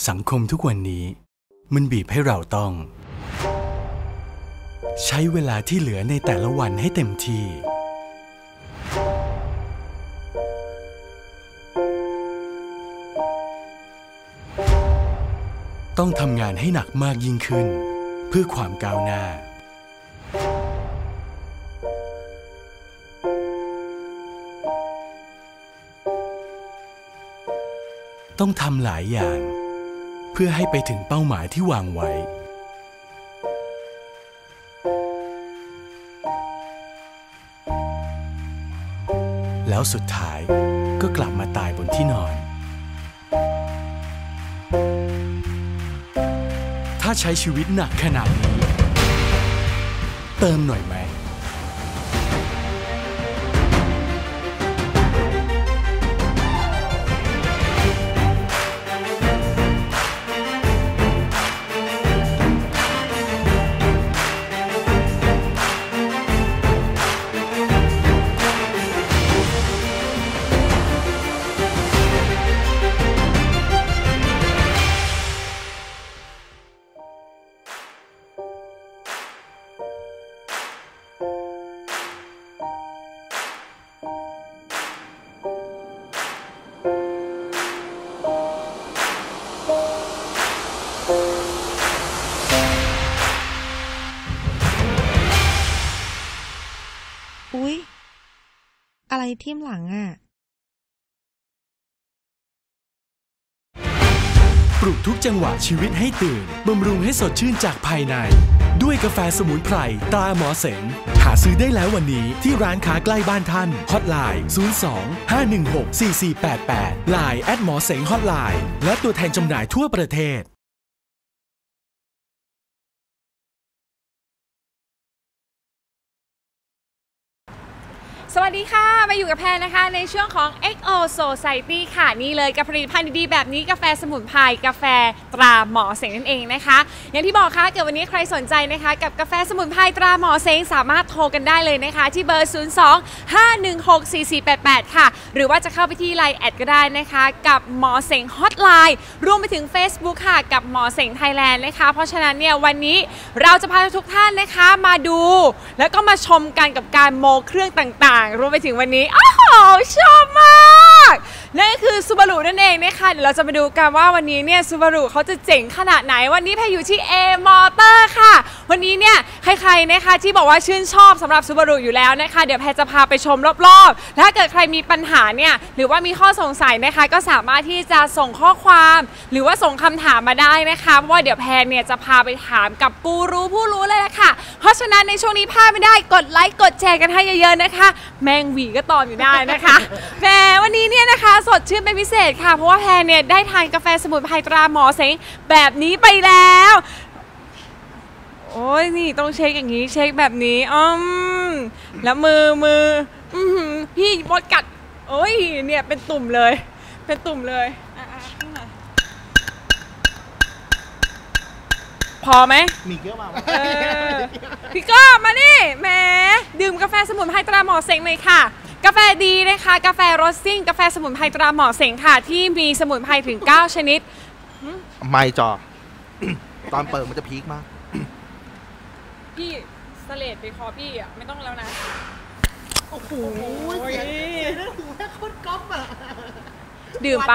สังคมทุกวันนี้มันบีบให้เราต้องใช้เวลาที่เหลือในแต่ละวันให้เต็มที่ต้องทำงานให้หนักมากยิ่งขึ้นเพื่อความก้าวหน้าต้องทำหลายอย่างเพื่อให้ไปถึงเป้าหมายที่วางไว้แล้วสุดท้ายก็กลับมาตายบนที่นอนถ้าใช้ชีวิตหนักขนาดนี้เติมหน่อยไหมอุ๊ยอะไรทิ่มหลังอ่ะปลุกทุกจังหวะชีวิตให้ตื่นบำรุงให้สดชื่นจากภายในด้วยกาแฟสมุนไพรตราหมอเสงหาซื้อได้แล้ววันนี้ที่ร้านค้าใกล้บ้านท่านฮอตไลน์02-516-4488 LINE @ หมอเสงฮอตไลน์และตัวแทนจำหน่ายทั่วประเทศสวัสดีค่ะมาอยู่กับแพรนะคะในช่วงของ XO Society ค่ะนี่เลยกับผลิตภัณฑ์ดีๆแบบนี้กาแฟสมุนไพรกาแฟตราหมอเสงนั่นเองนะคะอย่างที่บอกค่ะเกิดวันนี้ใครสนใจนะคะกับกาแฟสมุนไพรตราหมอเสงสามารถโทรกันได้เลยนะคะที่เบอร์ 02-516-4488 ค่ะหรือว่าจะเข้าไปที่ LINE แอดก็ได้นะคะกับหมอเสงฮอตไลน์รวมไปถึง Facebook ค่ะกับหมอเสงไทยแลนด์นะคะเพราะฉะนั้นเนี่ยวันนี้เราจะพาทุกท่านนะคะมาดูแล้วก็มาชมกันกับการโมเครื่องต่างๆรวมไปถึงวันนี้อ้าวชอบมากนั่นคือ Subaru นั่นเองนะคะเดี๋ยวเราจะมาดูกันว่าวันนี้เนี่ย Subaru เขาจะเจ๋งขนาดไหนวันนี้แพรอยู่ที่ A Motor ค่ะวันนี้เนี่ยใครๆนะคะที่บอกว่าชื่นชอบสำหรับ Subaru อยู่แล้วนะคะเดี๋ยวแพรจะพาไปชมรอบๆถ้าเกิดใครมีปัญหาเนี่ยหรือว่ามีข้อสงสัยนะคะก็สามารถที่จะส่งข้อความหรือว่าส่งคำถามมาได้นะคะเพราะว่าเดี๋ยวแพรเนี่ยจะพาไปถามกับกูรูผู้รู้เลยละค่ะเพราะฉะนั้นในช่วงนี้พลาดไม่ได้กดไลค์กดแชร์กันให้เยอะๆนะคะแมงหวีก็ตอมอยู่ได้นะคะแพรวันนี้เนี่ยนะคะสดชื่นเป็นพิเศษค่ะเพราะว่าแพรเนี่ยได้ทานกาแฟสมุนไพรตราหมอเสงแบบนี้ไปแล้วโอ้ยนี่ต้องเช็คอย่างนี้เช็คแบบนี้แล้วมือพี่มดกัดโอ้ยเนี่ยเป็นตุ่มเลยเป็นตุ่มเลยพอไหมมีเยอะมากพี่ก็มานี่แหมดื่มกาแฟสมุนไพรตราหมอเสงเลยค่ะกาแฟดีนะคะกาแฟโรสซิ่งกาแฟสมุนไพรตราหมอเสงค่ะที่มีสมุนไพรถึง9ชนิดไม่จอตอนเปิดมันจะพีคมากพี่สเลดไปคอพี่อ่ะไม่ต้องแล้วนะโอ้โหเสียงหูแค่โคตรก๊อปอ่ะดื่มไป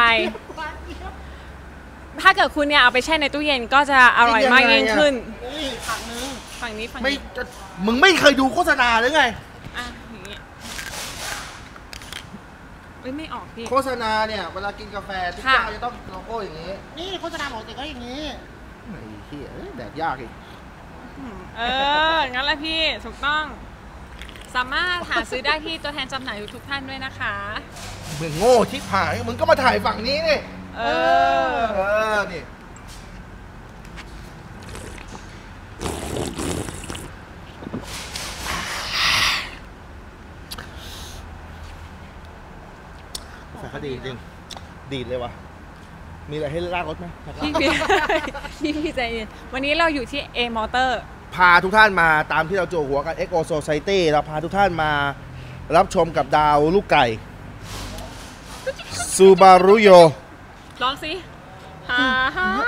ถ้าเกิดคุณเนี่ยเอาไปแช่ในตู้เย็นก็จะอร่อยมากยิ่งขึ้นฝั่งนึงฝั่งนี้ฝั่งนี้มึงไม่เคยดูโฆษณาหรือไงอ่ะอย่างนี้ไม่ออกพี่โฆษณาเนี่ยเวลากินกาแฟทุกเจ้าจะต้องโลโก้อย่างนี้นี่โฆษณาของเด็กก็อย่างนี้ไอ้เหี้ยแดดยากอีกงั้นแหละพี่ถูกต้องสามารถหาซื้อได้ที่ตัวแทนจำหน่ายทุกท่านด้วยนะคะมึงโง่ชิบหายมึงก็มาถ่ายฝั่งนี้นี่นี่กาแฟเขาดีจริงดีเลยวะมีอะไรให้ลากรถไหมพี่ใจเย็นวันนี้เราอยู่ที่ A Motor พาทุกท่านมาตามที่เราโจหัวกัน XO Society เราพาทุกท่านมารับชมกับดาวลูกไก่ Subaru ร้องสิฮ่าฮ่า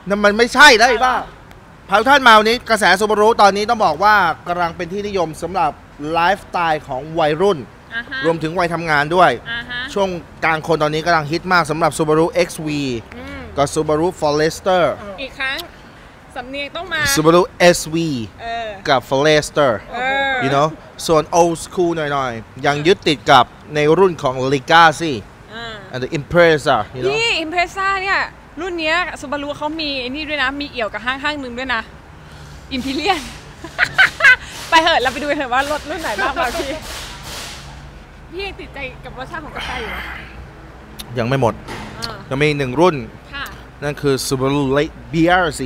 นั่นมันไม่ใช่ได้ป่ะพาทุกท่านมาวันนี้กระแสซูบารุตอนนี้ต้องบอกว่ากำลังเป็นที่นิยมสำหรับไลฟ์สไตล์ของวัยรุ่นรวมถึงวัยทำงานด้วยช่วงกลางคนตอนนี้กำลังฮิตมากสำหรับ Subaru XV กับ Subaru Forester อีกครั้งสำเนียงต้องมา Subaru SV กับ Forester you know ส่วน old school หน่อยๆยังยึดติดกับในรุ่นของ Legacy and the Impreza you know นี่ Impreza เนี่ยรุ่นเนี้ย Subaru เขามีไอ้นี่ด้วยนะมีเอี่ยวกับห้างหนึ่งด้วยนะ Imperial ไปเถอะเราไปดูเถอะว่ารถรุ่นไหนบ้างพี่ยังติดใจกับรสชาติของกาแฟอยู่ยังไม่หมมดยังมีหนึ่งรุ่นนั่นคือ Subaru BRZ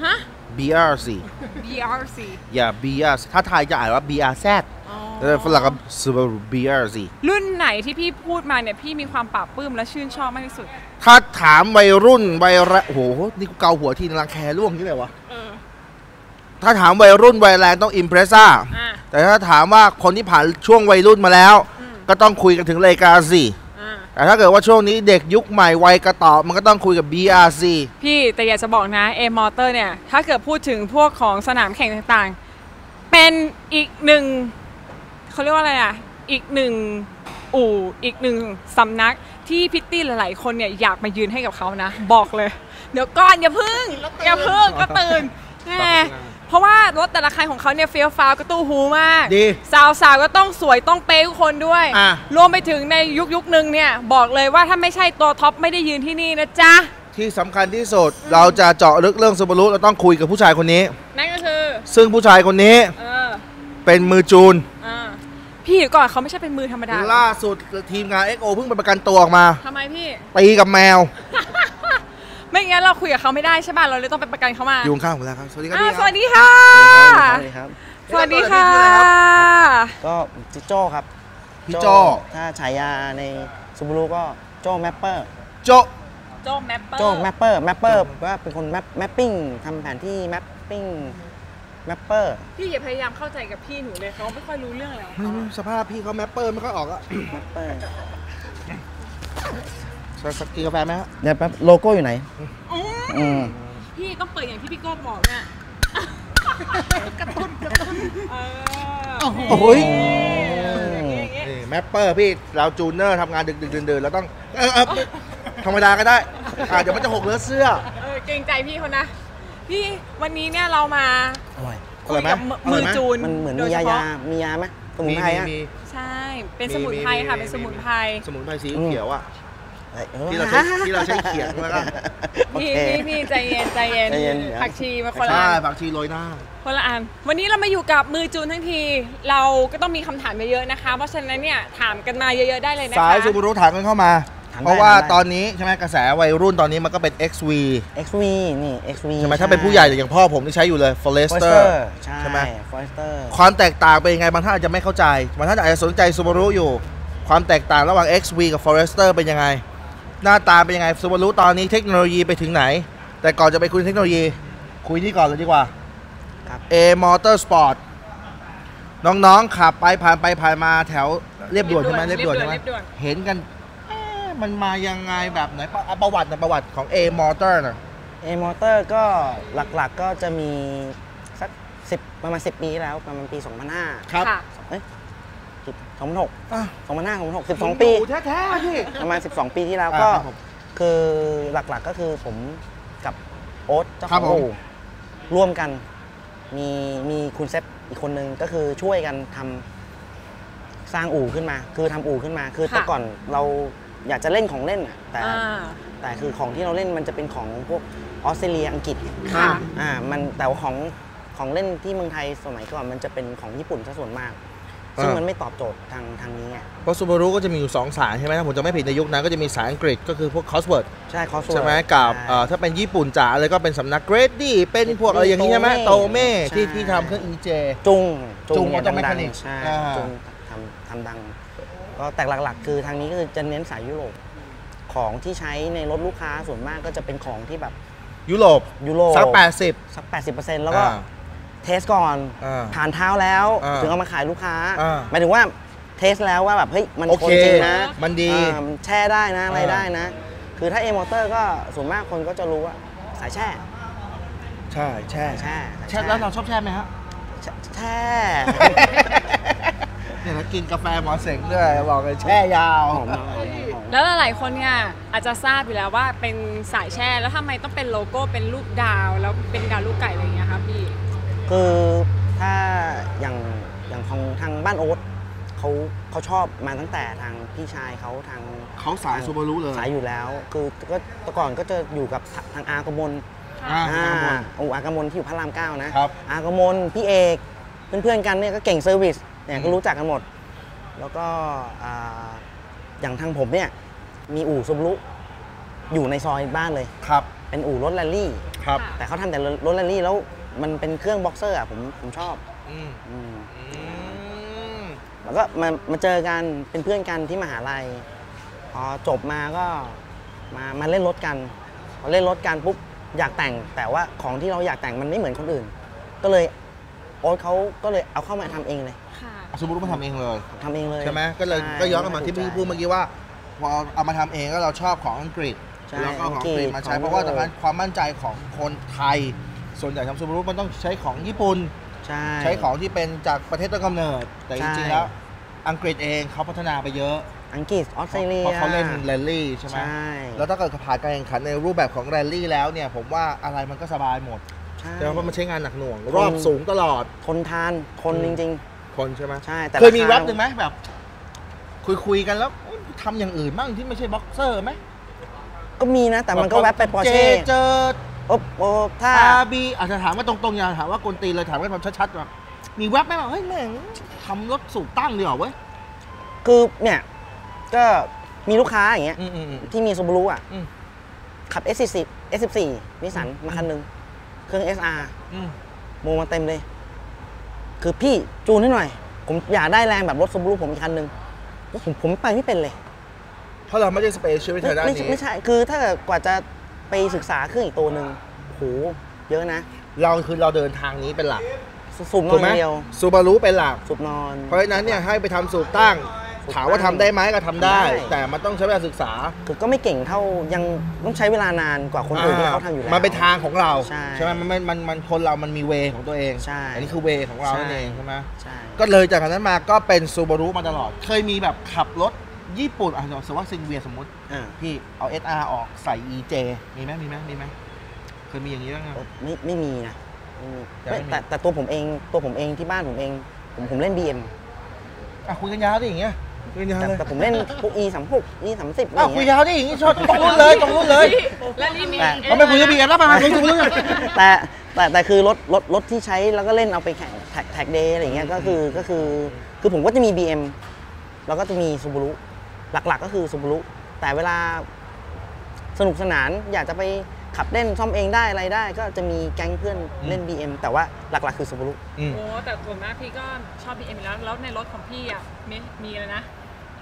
BRZอย่า BRZ ถ้าไทยจะอ่านว่า BRZ แล้วฝรั่งก็ Subaru BRZ รุ่นไหนที่พี่พูดมาเนี่ยพี่มีความปราบปลื้มและชื่นชอบมากที่สุดถ้าถามวัยรุ่นวัยโอ้โหนี่กูเกาหัวทีนรังแคร่วงนี่เลยวะถ้าถามวัยรุ่นวัยแรงต้อง Impreza แต่ถ้าถามว่าคนที่ผ่านช่วงวัยรุ่นมาแล้วก็ต้องคุยกันถึง Legacy แต่ถ้าเกิดว่าช่วงนี้เด็กยุคใหม่วัยกระต่อมันก็ต้องคุยกับ BRZ พี่แต่อยากจะบอกนะ A-Motor เนี่ยถ้าเกิดพูดถึงพวกของสนามแข่งต่างๆเป็นอีกหนึ่งเขาเรียกว่าอะไรอ่ะอีกหนึ่งอู่อีกหนึ่งสำนักที่พิตตี้หลายๆคนเนี่ยอยากมายืนให้กับเขานะบอกเลยเดี๋ยวก่อนอย่าพึ่งก็ตื่นแน่เพราะว่ารถแต่ละคันของเขาเนี่ยเฟี้ยวฟ้าวก็ตู้หูมากสาวก็ต้องสวยต้องเป๊ะทุกคนด้วยรวมไปถึงในยุคนึงเนี่ยบอกเลยว่าถ้าไม่ใช่ตัวท็อปไม่ได้ยืนที่นี่นะจ๊ะที่สำคัญที่สุดเราจะเจาะลึกเรื่องซูบารุเราต้องคุยกับผู้ชายคนนี้นั่นก็คือซึ่งผู้ชายคนนี้เป็นมือจูนพี่ก่อนเขาไม่ใช่เป็นมือธรรมดาล่าสุดทีมงาน XO เพิ่งไปประกันตัวออกมาทำไมพี่ตีกับแมวไม่งั้นเราคุยกับเขาไม่ได้ใช่ป่ะเราเลยต้องไปประกันเขามาอยู่ข้างผมแล้วครับสวัสดีครับสวัสดีค่ะสวัสดีค่ะก็จิโจ้ครับพี่โจ้ถ้าฉายาในซูบารุก็โจ้แมปเปอร์โจ้แมปเปอร์ว่าเป็นคนแมปปิ้งทำแผนที่แมปปิ้งแมปเปอร์พี่อย่าพยายามเข้าใจกับพี่หนูเลยเขาไม่ค่อยรู้เรื่องแล้วสภาพพี่เขาแมปเปอร์ไม่ค่อยออกอะแมปเปอร์สักกินกาแฟไหมฮะเดี๋ยวแป๊บโลโก้อยู่ไหนพี่ต้องเปิดอย่างที่พี่โก้บอกเนี่ยกระตุ้นโอ้ยแมปเปอร์พี่เราจูนเนอร์ทำงานดึกดื่นแล้วต้องธรรมดาก็ได้เดี๋ยวมันจะหกเลอะเสื้อเกรงใจพี่เขานะพี่วันนี้เนี่ยเรามาอร่อยไหมมือจูนมันเหมือนมียาไหมสมุนไพรอ่ะใช่เป็นสมุนไพรค่ะเป็นสมุนไพรสีเขียวอ่ะที่เราใช้เขียนมากันพี่ใจเย็นผักชีมาคนละผักชีโรยหน้าคนละอันวันนี้เรามาอยู่กับมือจูนทั้งทีเราก็ต้องมีคำถามเยอะๆนะคะเพราะฉะนั้นเนี่ยถามกันมาเยอะๆได้เลยนะคะสายซูบารุถามกันเข้ามาเพราะว่าตอนนี้ใช่ไหมกระแสวัยรุ่นตอนนี้มันก็เป็น XV นี่ XV ใช่ไหมถ้าเป็นผู้ใหญ่อย่างพ่อผมที่ใช้อยู่เลย Forester ใช่ไหม Forester ความแตกต่างเป็นยังไงบางท่านอาจจะไม่เข้าใจบางท่านอาจจะสนใจซูบารุอยู่ความแตกต่างระหว่าง XV กับ Forester เป็นยังไงหน้าตาเป็นยังไงซูบารุตอนนี้เทคโนโลยีไปถึงไหนแต่ก่อนจะไปคุยเทคโนโลยีคุยนี่ก่อนเลยดีกว่า A-Motor Sport น้องๆขับไปผ่านมาแถวเรียบด่วนใช่ไหมเรียบด่วนใช่ไหมเห็นกันมันมายังไงแบบไหนประวัติของ A-Motor นะ A-Motor ก็หลักๆก็จะมีสักประมาณ10 ปีแล้วประมาณปี 2005 ครับ 2006 12 ปีแท้ๆพี่ประมาณ12 ปีที่แล้วก็คือหลักๆก็คือผมกับโอ๊ตเจ้าของอู่ร่วมกันมีคุณเซฟอีกคนนึงก็คือช่วยกันสร้างอู่ขึ้นมาคือทำอู่ขึ้นมาคือแต่ก่อนเราอยากจะเล่นของเล่นแต่คือของที่เราเล่นมันจะเป็นของพวกออสเตรเลียอังกฤษมันแต่ของเล่นที่เมืองไทยสมัยก่อนมันจะเป็นของญี่ปุ่นซะส่วนมากซึ่งมันไม่ตอบโจทย์ทางนี้ไงเพราะซูบารุก็จะมีอยู่2 สายใช่ไหมถ้าผมจะไม่ผิดในยุคนั้นก็จะมีสายอังกฤษก็คือพวก Cosworth ใช่ Cosworth ใช่ไหมกับถ้าเป็นญี่ปุ่นจ๋าเลยก็เป็นสำนักเกรดดี้เป็นพวกอะไรอย่างนี้ใช่ไหมโตเม่ที่ทำเครื่อง EJ จุงก็ต้องไม่ผลิตจุงทำดังก็แต่หลักๆคือทางนี้ก็คือจะเน้นสายยุโรปของที่ใช้ในรถลูกค้าส่วนมากก็จะเป็นของที่แบบยุโรปสัก 80%แล้วก็เทสก่อนผ่านเท้าแล้วถึงเอามาขายลูกค้าหมายถึงว่าเทสแล้วว่าแบบเฮ้ยมันทนจริงนะมันดีแช่ได้นะอะไรได้นะคือถ้า A-Motor ก็ส่วนมากคนก็จะรู้ว่าสายแช่ใช่แช่แล้วเราชอบแช่ไหมฮะแช่เนี่ยแล้วกินกาแฟหมอเสงด้วยบอกเลยแช่ยาวแล้วหลายๆคนเนี่ยอาจจะทราบอยู่แล้วว่าเป็นสายแช่แล้วทำไมต้องเป็นโลโก้เป็นลูกดาวแล้วเป็นดาวลูกไก่อะไรอย่างเงี้ยครับพี่คือถ้าอย่างของทางบ้านโอ๊ตเขาชอบมาตั้งแต่ทางพี่ชายเขาสายซูบารุเลยสายอยู่แล้วคือก็แต่ก่อนก็จะอยู่กับทางอากมลอากมลที่อยู่พระราม9นะอากมลพี่เอกเพื่อนๆกันเนี่ยก็เก่งเซอร์วิสเนี่ยก็รู้จักกันหมดแล้วก็อย่างทางผมเนี่ยมีอู่ซูบารุอยู่ในซอยบ้านเลยครับเป็นอู่รถแรลลี่ครับแต่เขาทำแต่รถแรลลี่แล้วมันเป็นเครื่องบ็อกเซอร์อ่ะผมชอบแล้วก็มาเจอกันเป็นเพื่อนกันที่มหาลัยพอจบมาก็มาเล่นรถกันพอเล่นรถกันปุ๊บอยากแต่งแต่ว่าของที่เราอยากแต่งมันไม่เหมือนคนอื่นก็เลยโอ๊ตเขาก็เลยเอาเข้ามาทำเองเลยซูบารุมาทำเองเลยใช่ไหมก็ย้อนกลับมาที่พี่พูดเมื่อกี้ว่าพอเอามาทำเองก็เราชอบของอังกฤษแล้วก็ของอังกฤษมาใช้เพราะว่าจากนั้นความมั่นใจของคนไทยส่วนใหญ่ทำซูบารุมันต้องใช้ของญี่ปุ่นใช้ของที่เป็นจากประเทศต้นกำเนิดแต่จริงๆแล้วอังกฤษเองเขาพัฒนาไปเยอะอังกฤษออสเตรเลียเพราะเขาเล่นแรลลี่ใช่ไหมแล้วถ้าเกิดผ่านการแข่งขันในรูปแบบของแรลลี่แล้วเนี่ยผมว่าอะไรมันก็สบายหมดแต่ว่ามันใช้งานหนักหน่วงรอบสูงตลอดทนจริงๆคนใช่ไหมใช่แต่เคยมีแว็บหนึ่งไหมแบบคุยกันแล้วทำอย่างอื่นบ้างที่ไม่ใช่บ็อกเซอร์ไหมก็มีนะแต่มันก็แว็บไปปอร์เช่เจอถ้าบีอาจจะถามว่าตรงๆอย่าถามว่ากลตีเลยถามกันแบบชัดๆแบบมีแว็บไหมว่าเฮ้ยแม่งทำรถสูบตั้งดีกว่าเว้ยคือเนี่ยก็มีลูกค้าอย่างเงี้ยที่มีซูบารุอ่ะขับ S14 นิสสันมาคันนึงเครื่อง SR โมมาเต็มเลยคือพี่จูนให้หน่อยผมอยากได้แรงแบบรถซูบารุผมอีกคันนึงผมไปไม่เป็นเลยเพราะเราไม่ได้สเปเชียลในด้านนี้ไม่ใช่คือถ้ากว่าจะไปศึกษาเครื่องอีกตัวหนึ่งโหเยอะนะเราเดินทางนี้เป็นหลักสูบนอนเดียวซูบารุเป็นหลักสูบนอนเพราะฉะนั้นเนี่ยให้ไปทำสูบตั้งถามว่าทำได้ไหมก็ทำได้แต่มันต้องใช้เวลาศึกษาคือก็ไม่เก่งเท่ายังต้องใช้เวลานานกว่าคนอื่นที่เขาทำอยู่แล้วมันเป็นทางของเราใช่ไหมมันคนเรามันมีเวของตัวเองอันนี้คือเวของเราเองใช่ไหมก็เลยจากนั้นมาก็เป็นซูบารุมาตลอดเคยมีแบบขับรถญี่ปุ่นสมมติว่าซิงเวียสมมติพี่เอา SR ออกใส่ EJ มีไหมเคยมีอย่างนี้บ้างไหมไม่มีนะแต่ตัวผมเองที่บ้านผมเองผมเล่น BM คุยกันยาวดิอย่างเงี้ยแต่ผมเล่นพวก E36 E30 คุยยาวดิอย่างงี้ชดตรงรุ่นเลยแล้วนี่มีเราไม่คุยกับ BM แล้วไปคุยกับรุ่นแต่คือรถที่ใช้แล้วก็เล่นเอาไปแข่งแท็กเดย์อะไรเงี้ยก็คือผมก็จะมี BM แล้วก็จะมีซูบารุหลักๆก็คือซูบารุแต่เวลาสนุกสนานอยากจะไปขับเล่นซ่อมเองได้อะไรได้ก็จะมีแก๊งเพื่อนเล่น BM แต่ว่าหลักๆคือซูบารุโอ้แต่ส่วนมากพี่ก็ชอบ BM แล้วในรถของพี่อ่ะมีอะไรนะ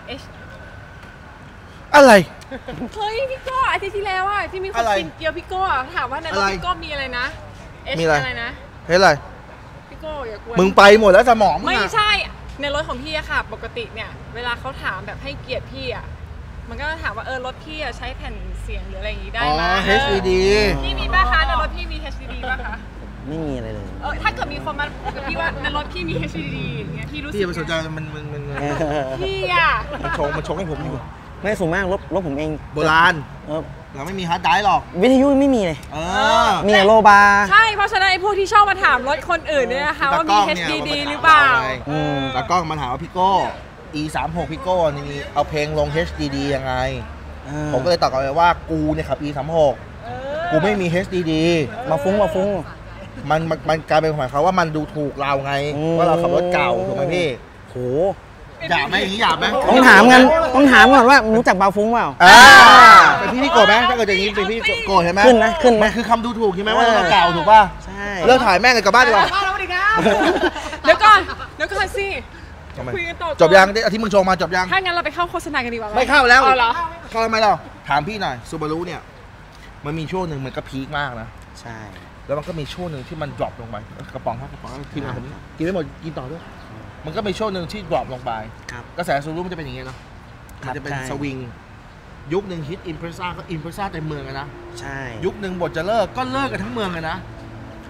อะไรเฮ้ยพี่โก้อาทิตย์ที่แล้วอ่ะที่มีคนกินเกี๊ยวพี่โก้ถามว่าในรถพี่โก้มีอะไรนะมีอะไรนะอะไรพี่โก้อย่ากลัวมึงไปหมดแล้วสมองไม่ใช่ในรถของพี่อะค่ะปกติเนี่ยเวลาเขาถามแบบให้เกียรติพี่อะมันก็ถามว่ารถพี่ใช้แผ่นเสียงหรืออะไรอย่างงี้ได้ไหม HDD พี่มีป่ะคะในรถพี่มี HDD ป่ะคะไม่มีอะไรเลยถ้าเกิดมีคนมาพูดกับพี่ว่าในรถพี่มี HDD อย่างเงี้ยพี่รู้สึกพี่ไม่สนใจมันพี่อะมันชงให้ผมอยู่ไม่สูงมากรถผมเองโบราณเราไม่มีฮาร์ดไดรฟ์หรอกวิทยุไม่มีเลยมีโลบาใช่เพราะฉะนั้นไอ้พวกที่ชอบมาถามรถคนอื่นเนี่ยนะคะว่ามี HDD หรือเปล่าตากล้องมาถามว่าพี่โก้ E36 พี่โก้นี่เอาเพลงลง HDD ยังไงผมก็เลยตอบกลับไปว่ากูเนี่ยขับ E36 กูไม่มี HDD มาฟุ้งมันกลายเป็นหมายความว่ามันดูถูกเราไงว่าเราขับรถเก่าถูกไหมพี่โหหยาบไหมอย่างนี้หยาบไหมต้องถามก่อนว่ารู้จักเบาฟุ้งเปล่าเป็นพี่โกรธไหมถ้าเกิดอย่างนี้เป็นพี่โกรธใช่ไหมขึ้นนะมันคือคำดูถูกใช่ไหมว่าเราเก่าถูกป่ะใช่เลิกถ่ายแม่งกันกลับบ้านดีกว่าเดี๋ยวก่อนสิคุยกันต่อจบยังที่มึงโชว์มาจบยังถ้างั้นเราไปเข้าโฆษณากันดีกว่าไม่เข้าแล้วเข้าทำไมเราถามพี่หน่อยซูบารุเนี่ยมันมีช่วงหนึ่งมันก็พีคมากนะใช่แล้วมันก็มีช่วงหนึ่งที่มันดรอปลงไปกระป๋องทีมงานผมนี้กินไม่หมดกินต่อด้วยมันก็มีช่วงหนึ่งที่ดรอปลงไปกระแสซูบารุมันจะเป็นอย่างเงี้ยเนาะมันจะเป็นสวิงยุคหนึ่งฮิตอิมเพรสซ่าก็อิมเพรสซ่าเต็มเมืองเลยนะใช่ยุคหนึ่งบทจะเลิกก็เลิกกันทั้งเมืองเลยนะ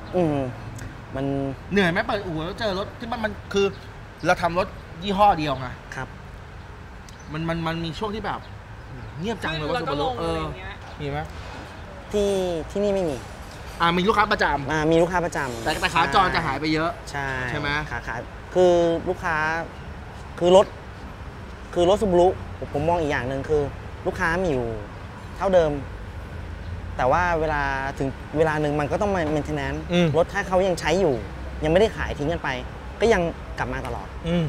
มันเหนื่อยไหมเปิดอู่แล้วเจอรถที่มันคือเราทำรถยี่ห้อเดียวไงครับมันมีช่วงที่แบบเงียบจังเลยว่าซูบารุมีไหมที่นี่ไม่มีมีลูกค้าประจำมีลูกค้าประจำแต่ขาจรจะหายไปเยอะใช่ไหมขาคือลูกค้าคือรถซูบารุผมมองอีกอย่างหนึ่งคือลูกค้ามีอยู่เท่าเดิมแต่ว่าเวลาถึงเวลาหนึ่งมันก็ต้องมาเมนเทนแนนซ์รถถ้าเขายังใช้อยู่ยังไม่ได้ขายทิ้งกันไปก็ยังกลับมาตลอด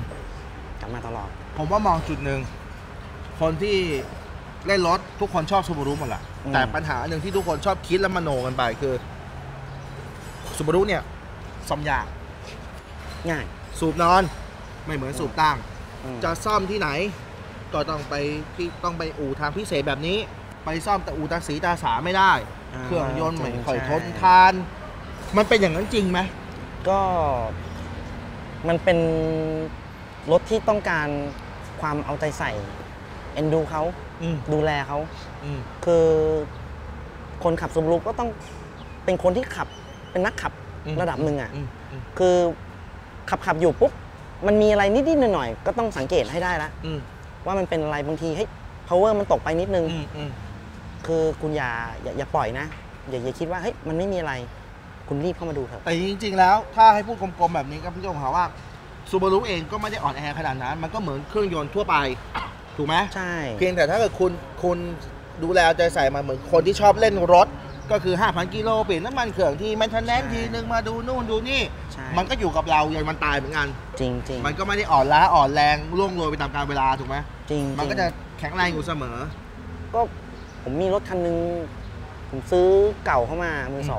ผมว่ามองจุดหนึ่งคนที่เล่นรถทุกคนชอบซูบารุหมดแหละแต่ปัญหาหนึ่งที่ทุกคนชอบคิดและมโนกันไปคือซูบารุเนี่ยซ่อมยากง่ายสูบนอนไม่เหมือนสูบตั้งจะซ่อมที่ไหนก็ต้องไปอู่ทางพิเศษแบบนี้ไปซ่อมแต่อู่ตาสีตาสาไม่ได้เครื่องยนต์ไม่ค่อยทนทานมันเป็นอย่างนั้นจริงไหมก็มันเป็นรถที่ต้องการความเอาใจใส่เอ็นดูเขาดูแลเขาคือคนขับซูบารุก็ต้องเป็นคนที่ขับเป็นนักขับระดับหนึ่งอ่ะคือขับอยู่ปุ๊บมันมีอะไรนิดๆหน่อยๆก็ต้องสังเกตให้ได้ละว่ามันเป็นอะไรบางทีให้ power มันตกไปนิดนึงคือคุณอย่าปล่อยนะอย่าคิดว่าเฮ้ยมันไม่มีอะไรคุณรีบเข้ามาดูเถอะแต่จริงๆแล้วถ้าให้พูดกลมๆแบบนี้ครับพี่โจงเขาว่าซูบารุเองก็ไม่ได้อ่อนแอขนาดนั้นมันก็เหมือนเครื่องยนต์ทั่วไปถูกไหมใช่เพียงแต่ถ้าเกิดคุณดูแลใจใส่มาเหมือนคนที่ชอบเล่นรถก็คือ 5,000 กิโลเปลี่ยนน้ำมันเครื่องทีแมนเทนแนนซ์ทีนึงมาดูนู่นดูนี่มันก็อยู่กับเรายันมันตายเหมือนกันจริงมันก็ไม่ได้อ่อนล้าอ่อนแรงล่วงโรยไปตามกาลเวลาถูกไหมจริงมันก็จะแข็งแรงอยู่เสมอก็ผมมีรถคันนึงผมซื้อเก่าเข้ามามือ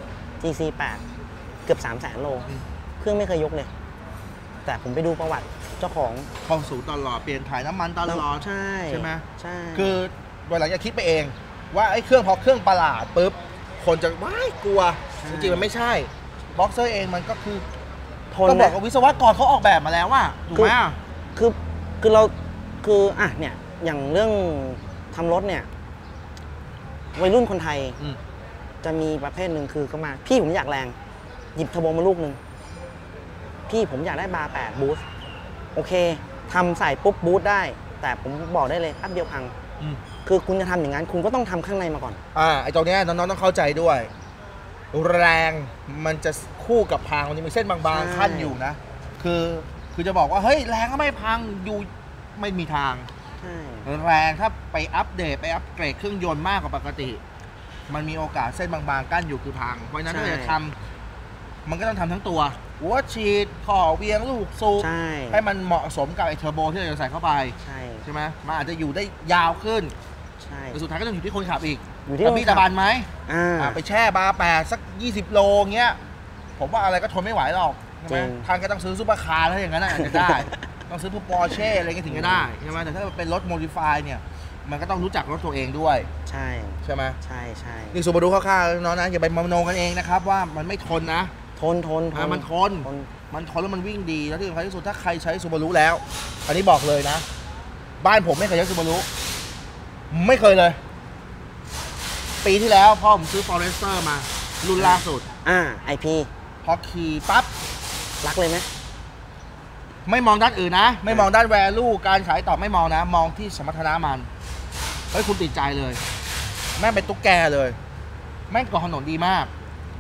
2 GC8 เกือบ 300,000 โลเครื่องไม่เคยยกเลยแต่ผมไปดูประวัติเจ้าของเข้าสู่ตลอดเปลี่ยนถ่ายน้ำมันตลอดใช่ไหมใช่คือโดยหลังจากคิดไปเองว่าไอ้เครื่องพอเครื่องประหลาดปุ๊บคนจะว้ายกลัวจริงๆมันไม่ใช่บ็อกเซอร์เองมันก็คือก็บอกกับวิศวกรเขาออกแบบมาแล้วว่าถูกไหมคือเราคือเนี่ยอย่างเรื่องทำรถเนี่ยวัยรุ่นคนไทยจะมีประเภทหนึ่งคือก็มาพี่ผมอยากแรงหยิบเทอร์โบมาลูกหนึ่งพี่ผมอยากได้บาร์8บูสต์โอเคทำใส่ปุ๊บบูสต์ได้แต่ผมบอกได้เลยอัพเดียวพังคือคุณจะทำอย่างนั้นคุณก็ต้องทำข้างในมาก่อนไอ้ตรงนี้น้องๆต้องเข้าใจด้วยแรงมันจะคู่กับพังมันจะมีเส้นบางๆขั้นอยู่นะคือจะบอกว่าเฮ้ยแรงก็ไม่พังอยู่ไม่มีทางแรงถ้าไปอัปเดตไปอัปเกรดเครื่องยนต์มากกว่าปกติมันมีโอกาสเส้นบางๆกั้นอยู่คือพังเพราะฉะนั้นถ้าจะทำมันก็ต้องทำทั้งตัวหัวฉีดข้อเวียงลูกสูบให้มันเหมาะสมกับไอ้เทอร์โบที่เราจะใส่เข้าไปใช่ไหมมันอาจจะอยู่ได้ยาวขึ้นแต่สุดท้ายก็ต้องอยู่ที่คนขับอีกจะมีตะบันไหมไปแช่บาร์8สัก20 โลเงี้ยผมว่าอะไรก็ทนไม่ไหวหรอกใช่ไหมทางก็ต้องซื้อซุปเปอร์คาร์แล้วอย่างนั้นอาจจะได้ต้องซื้อพวกปอร์เช่อะไรก็ถึงจะได้ใช่ไหมแต่ถ้าเป็นรถโมดิฟายเนี่ยมันก็ต้องรู้จักรถตัวเองด้วยใช่ไหมใช่นี่ซูบารุคร่าวๆน้องนะอย่าไปมโนกันเองนะครับว่ามันไม่ทนนะทนมันทนแล้วมันวิ่งดีแล้วที่สำคัญที่สุดถ้าใครใช้ซูบารุแล้วอันนี้บอกเลยนะบ้านผมไม่เคยใช้ซูบารุไม่เคยเลยปีที่แล้วพ่อผมซื้อ Forester มารุ่นล่าสุด IP พอขี่ปั๊บรักเลยไหมไม่มองด้านอื่นนะไม่มองด้าน value การขายต่อไม่มองนะมองที่สมรรถนะมันเฮ้ยคุณติดใจเลยแม่งเป็นตุ๊กแกเลยแม่งเกาะถนนดีมาก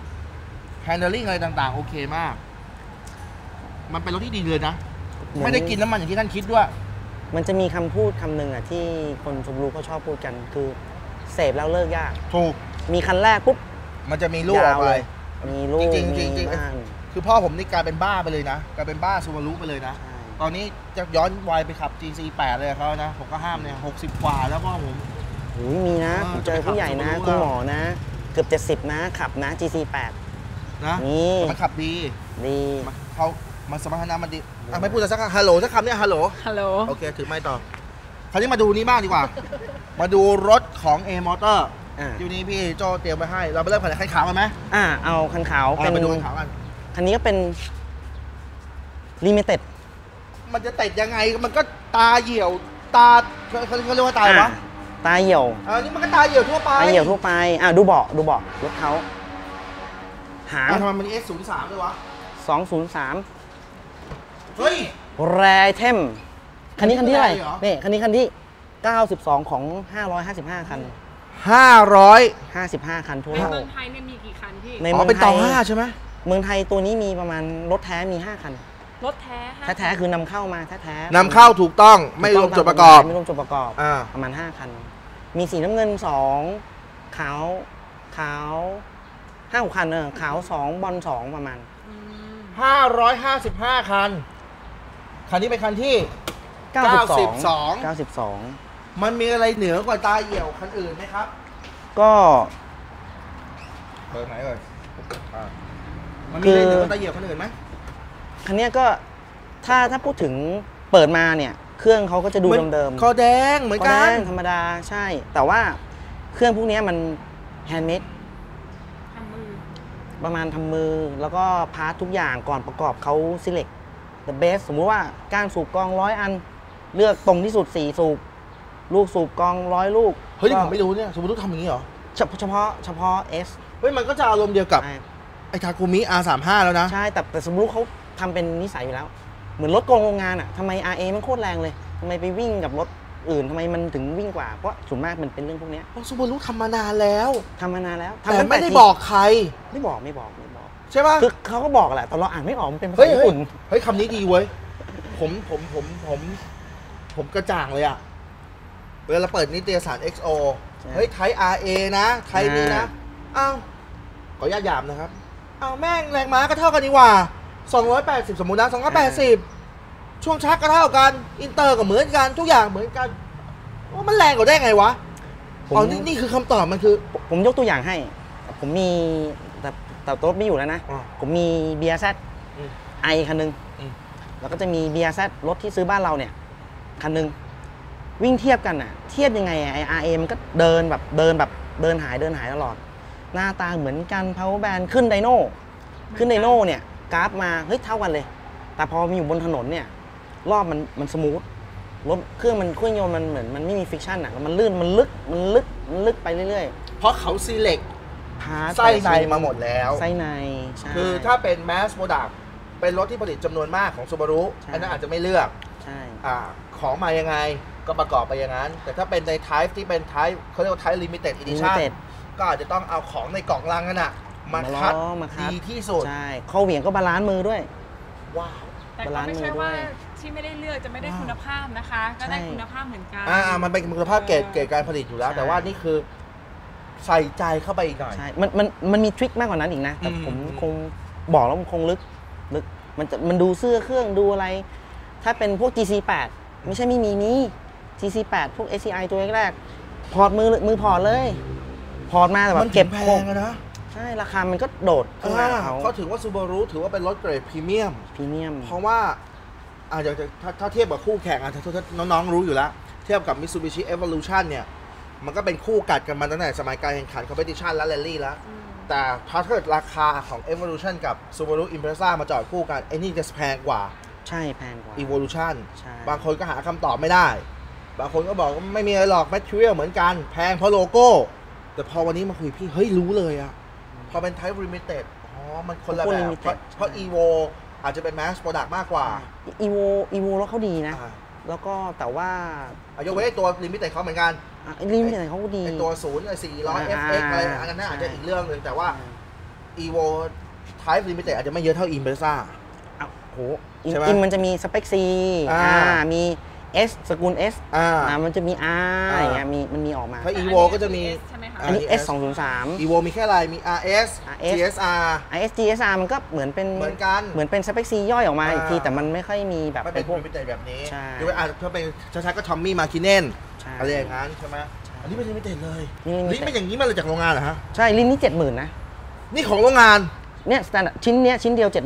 handling อะไรต่างๆโอเคมากมันเป็นรถที่ดีเลยนะไม่ได้กินน้ำมันอย่างที่ท่านคิดด้วยมันจะมีคำพูดคำหนึ่งที่คนซูบารุเขาชอบพูดกันคือเสพแล้วเลิกยากถูกมีคันแรกปุ๊บมันจะมีลูกออกไปมีลูกจริงคือพ่อผมนี่กลายเป็นบ้าไปเลยนะกลายเป็นบ้าซูบารุไปเลยนะตอนนี้จะย้อนวัยไปขับ GC8 เลยเขานะผมก็ห้ามเนี่ย60 กว่าแล้วพ่อผมมีนะเจอผู้ใหญ่นะคุณหมอนะเกือบ70นะขับนะ GC8 นะมันขับดีเขามันสมรรถนะมันดีไม่พูดสักฮัลโหลสักคำเนี่ยฮัลโหลโอเคถือไม้ต่อคราวนี้มาดูนี้บ้างดีกว่ามาดูรถของ A Motor อยู่นี้พี่โจเตรียมไว้ให้เราไปเริ่มคันขาวกันไหมเอาคันขาวไปดูคันขาวกันคันนี้ก็เป็น Limited มันจะติดยังไงมันก็ตาเหี่ยวตาเขาเรียกว่าตาอะไรวะตาเหี่ยวนี่มันก็ตาเหี่ยวทั่วไปดูเบาะรถเขาหางทำไมมัน S03 เลยวะ 203 เฮ้ยแรเทมคันนี้คันที่เท่าไหร่เหรอนี่คันนี้คันที่92ของ555คัน 500 55คันทั่วในโลเมือก งไทยเนี่ยมีกี่คันพี่ในอ๋อเมืองเป็นไทต่อย 5ใช่ไหมเมืองไทยตัวนี้มีประมาณรถแท้มี5คันรถแท้ห้าแท้ๆคือนำเข้ามาแท้ๆนำเข้าถูกต้องไม่รวมจดประกอบไม่รวมจดประกอบอ่าประมาณ5คัน มีสีน้ำเงิน2ขาว5-6คันขาว2บอล2ประมาณอืม 555 คัน คันนี้เป็นคันที่ 92 มันมีอะไรเหนือกว่าตาเหี่ยวคันอื่นไหมครับก็เบอร์ไหนเอ่ยมันมีอะไรเหนือกว่าตาเหี่ยวคันอื่นไหมคันนี้ก็ถ้าพูดถึงเปิดมาเนี่ยเครื่องเขาก็จะดูเดิมๆคอแดงเหมือนก็กัได้นธรรมดาใช่ แต่ว่าเครื่องพวกนี้มันแฮนด์เมดทำมือประมาณทำมือแล้วก็พาร์ททุกอย่างก่อนประกอบเขา select the best สมมุติว่าก้านสูบกอง100 อัน เลือกตรงที่สุด4สูบลูกสูบกอง100 ลูกเฮ้ยนี่ผมไม่รู้เนี่ยสมมติต้องทำอย่างนี้เหรอเฉพาะ S เฮ้ยมันก็จะอารมณ์เดียวกับใช่ไอ้ทาคุมิ R35 แล้วนะใช่แต่สมมุติเขาทำเป็นนิสัยอยู่แล้ว เหมือนรถโรงงานอ่ะทำไม RA มันโคตรแรงเลยทำไมไปวิ่งกับรถอื่นทำไมมันถึงวิ่งกว่าเพราะส่วนมากมันเป็นเรื่องพวกนี้เพราะซูบารุทำมานานแล้วทำมานานแล้วแต่ไม่ได้บอกใครไม่บอกใช่ป่ะคือเขาก็บอกแหละแต่เราอ่านไม่ออกมันเป็นภาเฮ้ษาย ญี่ปุ่นเฮ้ยคำนี้ดีเว้ย ผมกระจ่างเลยอะเวลาเราเปิดนิตยสาร XO ใช่เฮ้ยไทย RA นะไทยนี้นะ อ้าวขออนุญาตหยามนะครับ อ้าวแม่งแรงม้าก็เท่ากันดีกว่า 280 สมมุตินะ 280 ช่วงชักก็เท่ากัน อินเตอร์ก็เหมือนกัน ทุกอย่างเหมือนกันว่ามันแรงกว่าได้ไงวะ อ๋อ นี่คือคำตอบมันคือผมยกตัวอย่างให้ ผมมีแต่รถไม่อยู่แล้วนะอ่าผมมี BRZ อืมไอคันนึงอืมแล้วก็จะมี BRZ รถที่ซื้อบ้านเราเนี่ยคันนึงวิ่งเทียบกันอ่ะเทียบยังไงไอ RA มันก็เดินหายตลอด หน้าตาเหมือนกัน power band ขึ้นไดโน่เนี่ยกราฟมาเฮ้ยเท่ากันเลย แต่พอมีอยู่บนถนนเนี่ยรอบมันสมูทรถเครื่องยนต์มันเหมือนมันไม่มีฟิกชันอ่ะแล้วมันลื่นมันลึกไปเรื่อยเพราะเขา select ๆพาร์ทไส้ในมาหมดแล้วไส้ในใช่คือถ้าเป็น mass product เป็นรถที่ผลิตจำนวนมากของ Subaru ใช่อันนั้นอาจจะไม่เลือกใช่ของมายังไงก็ประกอบไปอย่างนั้น แต่ถ้าเป็นใน type ที่เป็น type เขาเรียกว่า type limited edition Limited ก็อาจจะต้องเอาของในกล่องลังนั่นน่ะมาคัดมาคัดดีที่สุดใช่ข้อเหวี่ยงก็บาลานซ์มือด้วยว้าวแต่ก็ไม่ใช่ว่าที่ไม่ได้เลือกจะไม่ได้คุณภาพนะคะ ก็ได้คุณภาพเหมือนกันมันเป็นคุณภาพเกรดการผลิตอยู่แล้วใช่แต่ว่านี่คือใส่ใจเข้าไปอีกหน่อยใช่มันมีทริคมากกว่านั้นอีกนะ แต่ผมคงบอกแล้วมันคงลึกมันดูเสื้อเครื่องดูอะไร ถ้าเป็นพวก GC8 ไม่ใช่ไม่มีนี้ GC8 พวก SCI ตัวแรกๆพอร์ตมือพอร์ตเลย พอร์ตมาแต่แบมันบเก็บแพโคงอะนะใช่ราคามันก็โดดขึ้นมาเขาเขาถือว่า Subaru ถือว่าเป็นรถเกรดพรีเมียมพรีเมียมเพราะว่าถ้าเทียบกับคู่แข่งถ้าน้องๆรู้อยู่แล้ว เทียบกับ Mitsubishi Evolution เนี่ย มันก็เป็นคู่กัดกันมาตั้งแต่สมัยการแข่งขัน Competition และ Rally แล้ว แต่ถ้าเกิดราคาของ Evolution กับ Subaru Impreza มาจอดคู่กันไอ้นี่จะแพงกว่าใช่แพงกว่า Evolution ใช่บางคนก็หาคำตอบไม่ได้ บางคนก็บอกว่าไม่มีอะไรหรอก Material เหมือนกัน แพงเพราะโลโก้ แต่พอวันนี้มาคุยพี่ เฮ้ย รู้เลยอะพอเป็น Type Limited อ๋อ มันคนละแบบ เพราะ Evo อาจจะเป็น Mass Product มากกว่า Evo รถเขาดีนะ แล้วก็แต่ว่ายกเว้นตัว Limited เขาเหมือนกันลิมิเต็ดเขาก็ดีไอตัว400 FX อะไรอันนั้นอาจจะอีกเรื่องหนึ่งแต่ว่า Evo Type Limited อาจจะไม่เยอะเท่า Impreza โหใช่ไหมอิมมันจะมีสเปค C มี S สกุล S มันจะมี R อย่างเงี้ยมันมีออกมาถ้า Evo ก็จะมีใช่ไหมคะอันนี้ S 203 Evo มีแค่อะไรมี RS GSR IS GSR มันก็เหมือนเป็นเหมือนกันเหมือนเป็นสเปค C ย่อยออกมาอีกทีแต่มันไม่ค่อยมีแบบไม่เป็นพวก Limited แบบนี้ใช่หรือว่าถ้าเป็นชัดๆก็ทอมมี่มาคิเนนใช่อะไรอย่างนั้นใช่ไหมอันนี้เป็น Limited เลยนี่ Limited นี่เป็นอย่างนี้มาเลยจากโรงงานเหรอฮะใช่ลิ้นนี้ 70,000 นะนี่ของโรงงานเนี่ยสแตนดาร์ดชิ้นเนี้ยชิ้นเดียว 70,000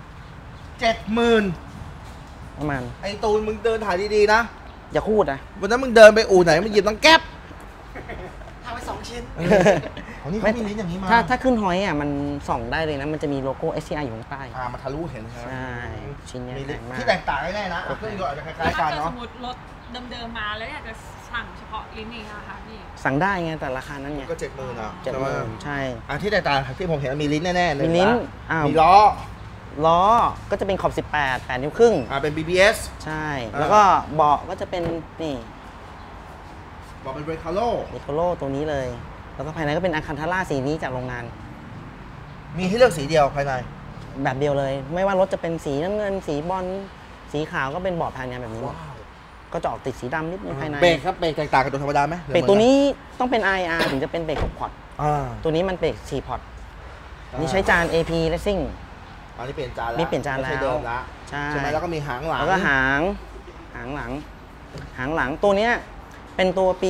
70,000 ประมาณไอ้ตูนมึงเดินถ่ายดีๆนะอย่าพูดนะวันนั้นมึงเดินไปอู่ไหนมึงหยิบตั้งแก๊ปทำไป2 ชิ้นของนี่เขามีลิ้นอย่างนี้มาถ้าขึ้นฮอยอ่ะมันส่องได้เลยนะ มันจะมีโลโก้ SCI อยู่ข้างใต้มันทะลุเห็นใช่ไหมใช่ชิ้นเนี้ยมีแพงมากที่แตกต่างแน่ๆนะเครื่องยนต์อาจจะคล้ายๆกันถ้าเกิดเนาะสมมติรถเดิมๆมาแล้วอยากจะสั่งเฉพาะลิ้นเองอะค่ะพี่สั่งได้ไงแต่ราคานั้นไงก็70,000อ่ะ 70,000ใช่ที่แตกต่างที่ผมเห็นมีลิ้นแน่ๆเลยมีลิ้นมีล้อก็จะเป็นขอบ18 8 นิ้วครึ่งเป็น BBS ใช่แล้วก็เบาะก็จะเป็นนี่เบาะเป็นเรคาโลตัวนี้เลยแล้วก็ภายในก็เป็นอาคันทาร่าสีนี้จากโรงงานมีให้เลือกสีเดียวภายในแบบเดียวเลยไม่ว่ารถจะเป็นสีน้ำเงินสีบอลสีขาวก็เป็นเบาะภายในแบบนี้ก็จะออกติดสีดำนิดนึงภายในเบรกครับเบรกแตกต่างกับตัวธรรมดาไหมเบรกตัวนี้ต้องเป็น IR ถึงจะเป็นเบรก6 พอร์ตตัวนี้มันเบรก4 พอร์ตนี่ใช้จาน AP Racing อันนี้เปลี่ยนจานแล้วนี่เปลี่ยนจานแล้วใช่ไหมแล้วก็มีหางหลังแล้วก็หางหลังตัวเนี้ยเป็นตัวปี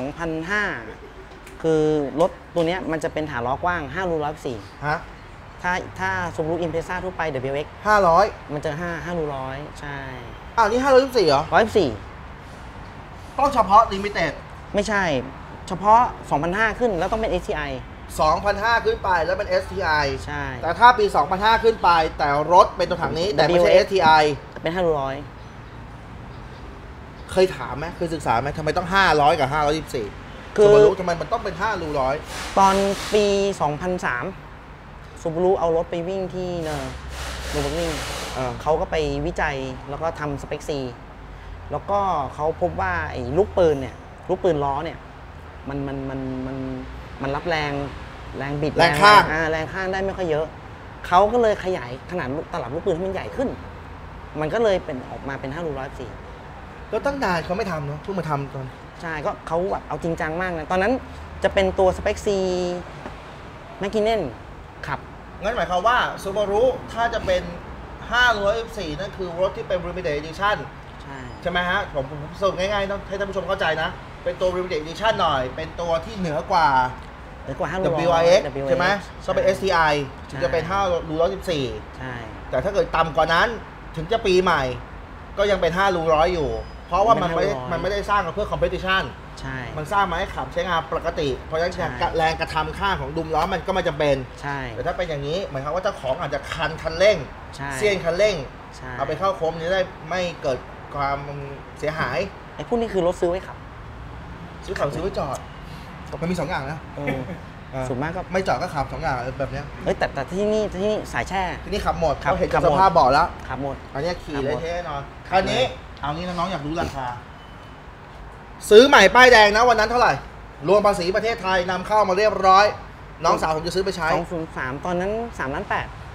2005 คือรถตัวเนี้ยมันจะเป็นฐานล้อกว้าง5 รู 104 ฮะถ้าSubaru Impreza ทั่วไป WX 500 มันจะ5 รู 100ใช่นี่514เหรอ 114 ต้องเฉพาะ Limited ไม่ใช่เฉพาะ 2005 ขึ้นแล้วต้องเป็น STI 2005 ขึ้นไปแล้วเป็น STI ใช่แต่ถ้าปี 2005 ขึ้นไปแต่รถเป็นตัวถังนี้แต่ไม่ใช่ STI เป็น 5 รู 100 เคยถามไหมเคยศึกษาไหมทำไมต้อง500กับ524 คือ Subaruทำไมมันต้องเป็น5 รู 100 ตอนปี 2003 Subaru เอารถไปวิ่งที่เนอร์บูเบอร์ลิงเขาก็ไปวิจัยแล้วก็ทำสเปค C แล้วก็เขาพบว่าไอ้ลูกปืนล้อเนี่ยมันรับแรงบิดแรงข้างได้ไม่ค่อยเยอะเขาก็เลยขยายขนาดตลับลูกปืนให้มันใหญ่ขึ้นมันก็เลยเป็นออกมาเป็น5 รู 104 แล้วตั้งนานเขาไม่ทำเนาะเพิ่งมาทำตอนใช่ก็เขาแบบเอาจริงจังมากนะตอนนั้นจะเป็นตัวสเปค C แมคคินเนนขับงั้นหมายความว่า Subaru ถ้าจะเป็น514นั่นคือรถที่เป็น Limited Edition ใช่ไหมฮะผมสรุปง่ายๆต้องให้ท่านผู้ชมเข้าใจนะเป็นตัว Limited Edition หน่อยเป็นตัวที่เหนือกว่า WRX ใช่ไหมก็เป็น STI ถึงจะเป็น5 รู 114 ใช่แต่ถ้าเกิดต่ำกว่านั้นถึงจะปีใหม่ก็ยังเป็น5 รู 100อยู่เพราะว่ามันไม่ได้สร้างมาเพื่อ competition ใช่มันสร้างมาให้ขับใช้งานปกติเพราะฉะนั้นแรงกระทำข้างของดุมล้อมันก็ไม่จำเป็นใช่แต่ถ้าเป็นอย่างนี้หมายความว่าเจ้าของอาจจะคันเร่งเสี้ยนคันเร่งเอาไปเข้าโค้งนี้ได้ไม่เกิดความเสียหายไอ้พวกนี้คือรถซื้อไว้ขับซื้อขับซื้อไว้จอดมันมี2 อย่างนะส่วนมากก็ไม่จอดก็ขับ2 อย่างแบบนี้แต่ที่นี่สายแช่ที่นี่ขับหมดเขาเห็นสภาพเบาะแล้วขับหมดอันนี้ขี่เลยแน่นอนคราวนี้เอางี้น้องๆอยากรู้ราคาซื้อใหม่ป้ายแดงนะวันนั้นเท่าไหร่รวมภาษีประเทศไทยนำเข้ามาเรียบร้อยน้องสาวผมจะซื้อไปใช้ 203ตอนนั้น3.8 ล้าน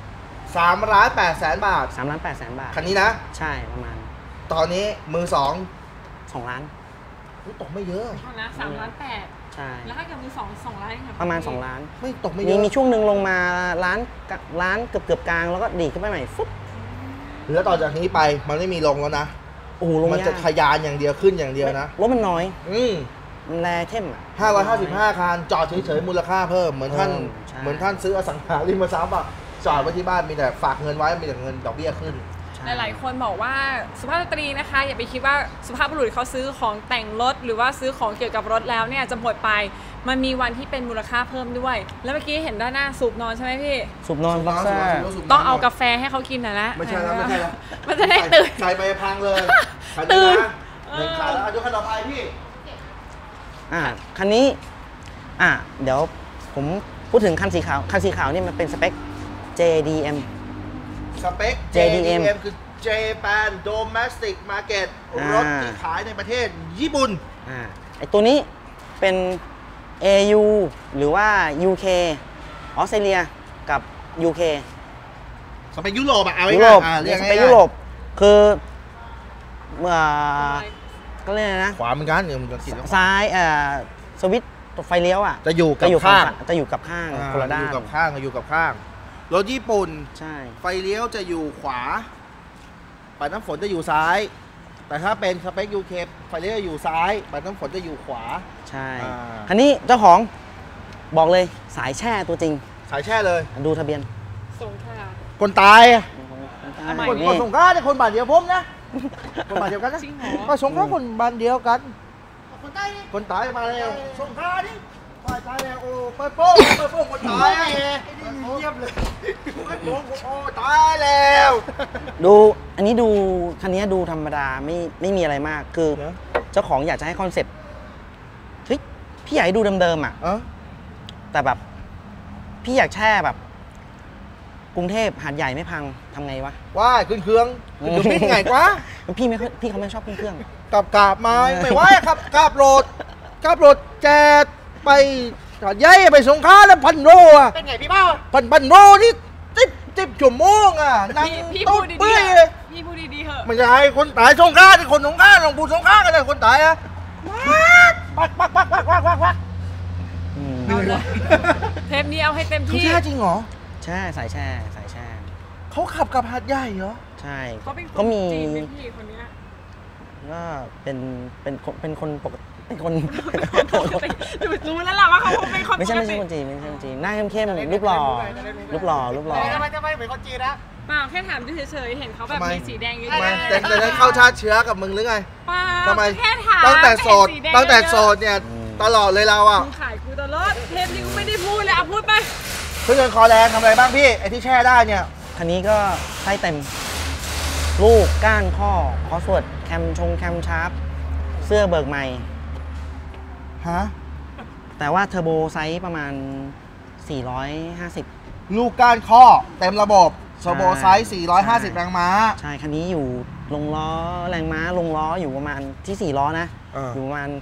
3,800,000 บาท 3,800,000 บาทคันนี้นะใช่ประมาณตอนนี้มือ 2 ล้านตกไม่เยอะนะ3.8 ล้านใช่แล้วถ้าเกิดมือ2 ล้านประมาณ2 ล้านไม่ตกไม่เยอะมีช่วงหนึ่งลงมาล้านเกือบกลางแล้วก็ดีขึ้นไปใหม่ฟุ๊บแล้วต่อจากนี้ไปมันไม่มีลงแล้วนะมันจะทะยานอย่างเดียวขึ้นอย่างเดียวนะรถมันน้อยมันแรเทม 555 คันจอดเฉยๆมูลค่าเพิ่มเหมือนท่านซื้ออสังหาริมทรัพย์อ่ะจอดไว้ที่บ้านมีแต่ฝากเงินไว้มีแต่เงินดอกเบี้ยขึ้นหลายๆคนบอกว่าสุภาพสตรีนะคะอย่าไปคิดว่าสุภาพบุรุษเขาซื้อของแต่งรถหรือว่าซื้อของเกี่ยวกับรถแล้วเนี่ยจะหมดไปมันมีวันที่เป็นมูลค่าเพิ่มด้วยแล้วเมื่อกี้เห็นด้านหน้าสูบนอนใช่ไหมพี่สูบนอนต้องเอากาแฟให้เขากินนะไม่ใช่แล้วมันจะได้ตื่นใส่ไปพังเลยตื่น1 คันแล้วดูคันต่อไปพี่คันนี้เดี๋ยวผมพูดถึงคันสีขาวนี่มันเป็นสเปค JDM สเปค JDM คือ Japan Domestic Market รถที่ขายในประเทศญี่ปุ่นไอตัวนี้เป็น AU หรือว่า UK ออสเตรเลียกับ UK สเปคยุโรปเอายุโรปสเปคยุโรปคือก็เรียกนะขวาเหมือนกันซ้ายสวิตช์ไฟเลี้ยวจะอยู่กับข้างคนละด้านอยู่กับข้างรถญี่ปุ่นใช่ไฟเลี้ยวจะอยู่ขวาปัดน้ำฝนจะอยู่ซ้ายแต่ถ้าเป็นสเปค UK ไฟเลี้ยวจะอยู่ซ้ายปัดน้ำฝนจะอยู่ขวาใช่คันนี้เจ้าของบอกเลยสายแช่ตัวจริงสายแช่เลยดูทะเบียนสงขลาคนตายคนสงขลาเนี่ยคนบ้านเดียวผมนะคนบ้านเดียวกันนะก็สงขลาคนบ้านเดียวกันคนตายมาแล้วสงขลาดิตายแล้วโอ้เปิดโป้งคนตายเยี่ยมเลยโอ้ตายแล้วดูอันนี้ดูคันนี้ดูธรรมดาไม่มีอะไรมากคือเจ้าของอยากจะให้คอนเซ็ปต์เฮ้ยพี่อยากให้ดูเดิมๆอ่ะแต่แบบพี่อยากแช่แบบกรุงเทพหาดใหญ่ไม่พังทำไงวะว่าขึ้นเครื่องพี่ไงกว่าพี่ไม่พี่เขาไม่ชอบขึ้นเครื่องกาบไม้ไม่ไหวครับกาบโรดแจกไปหาดใหญ่ไปสงขลาแล้วพันโลอ่ะเป็นไงพี่เบ้าพันโลนี่10 ชั่วโมงอ่ะนั่งต้นเปื่อยพี่พูดดีๆเหอะไม่ใช่คนตายสงขลาที่คนสงขลาลองพูดสงขลากันเลยคนตายอ่ะปักเทปนี้เอาให้เต็มที่เขาแช่จริงเหรอแช่สายแช่เขาขับกับหาดใหญ่เหรอใช่เขามีพี่คนนี้ก็เป็นคนปกติเป็นคนรู้แล้วล่ะว่าเขาเป็นคนไม่ใช่คนจีนหน้าเข้มๆรูปหล่อจะไม่เป็นคนจีนนะเปล่าแค่ถามเฉยๆเห็นเขาแบบมีสีแดงอยู่แต่เข้าชาติเชื้อกับมึงหรือไงทำไมแค่ถามตั้งแต่โสดเนี่ยตลอดเลยเราอ่ะขายกูตลอดเทปนี้กูไม่ได้พูดเลยพูดไปเพื่อนคอแรงทำอะไรบ้างพี่ไอ้ที่แช่ได้เนี่ยคันนี้ก็ไส้เต็มลูกก้านข้อคอสเวิร์ดแคมชาร์ปเสื้อเบิกใหม่ฮะแต่ว่าเทอร์โบไซส์ประมาณ450 ลูกก้านข้อเต็มระบบเทอร์โบไซส์450แรงม้าใช่คันนี้อยู่ลงล้อแรงม้าลงล้ออยู่ประมาณที่4ล้อนะอยู่ประมาณ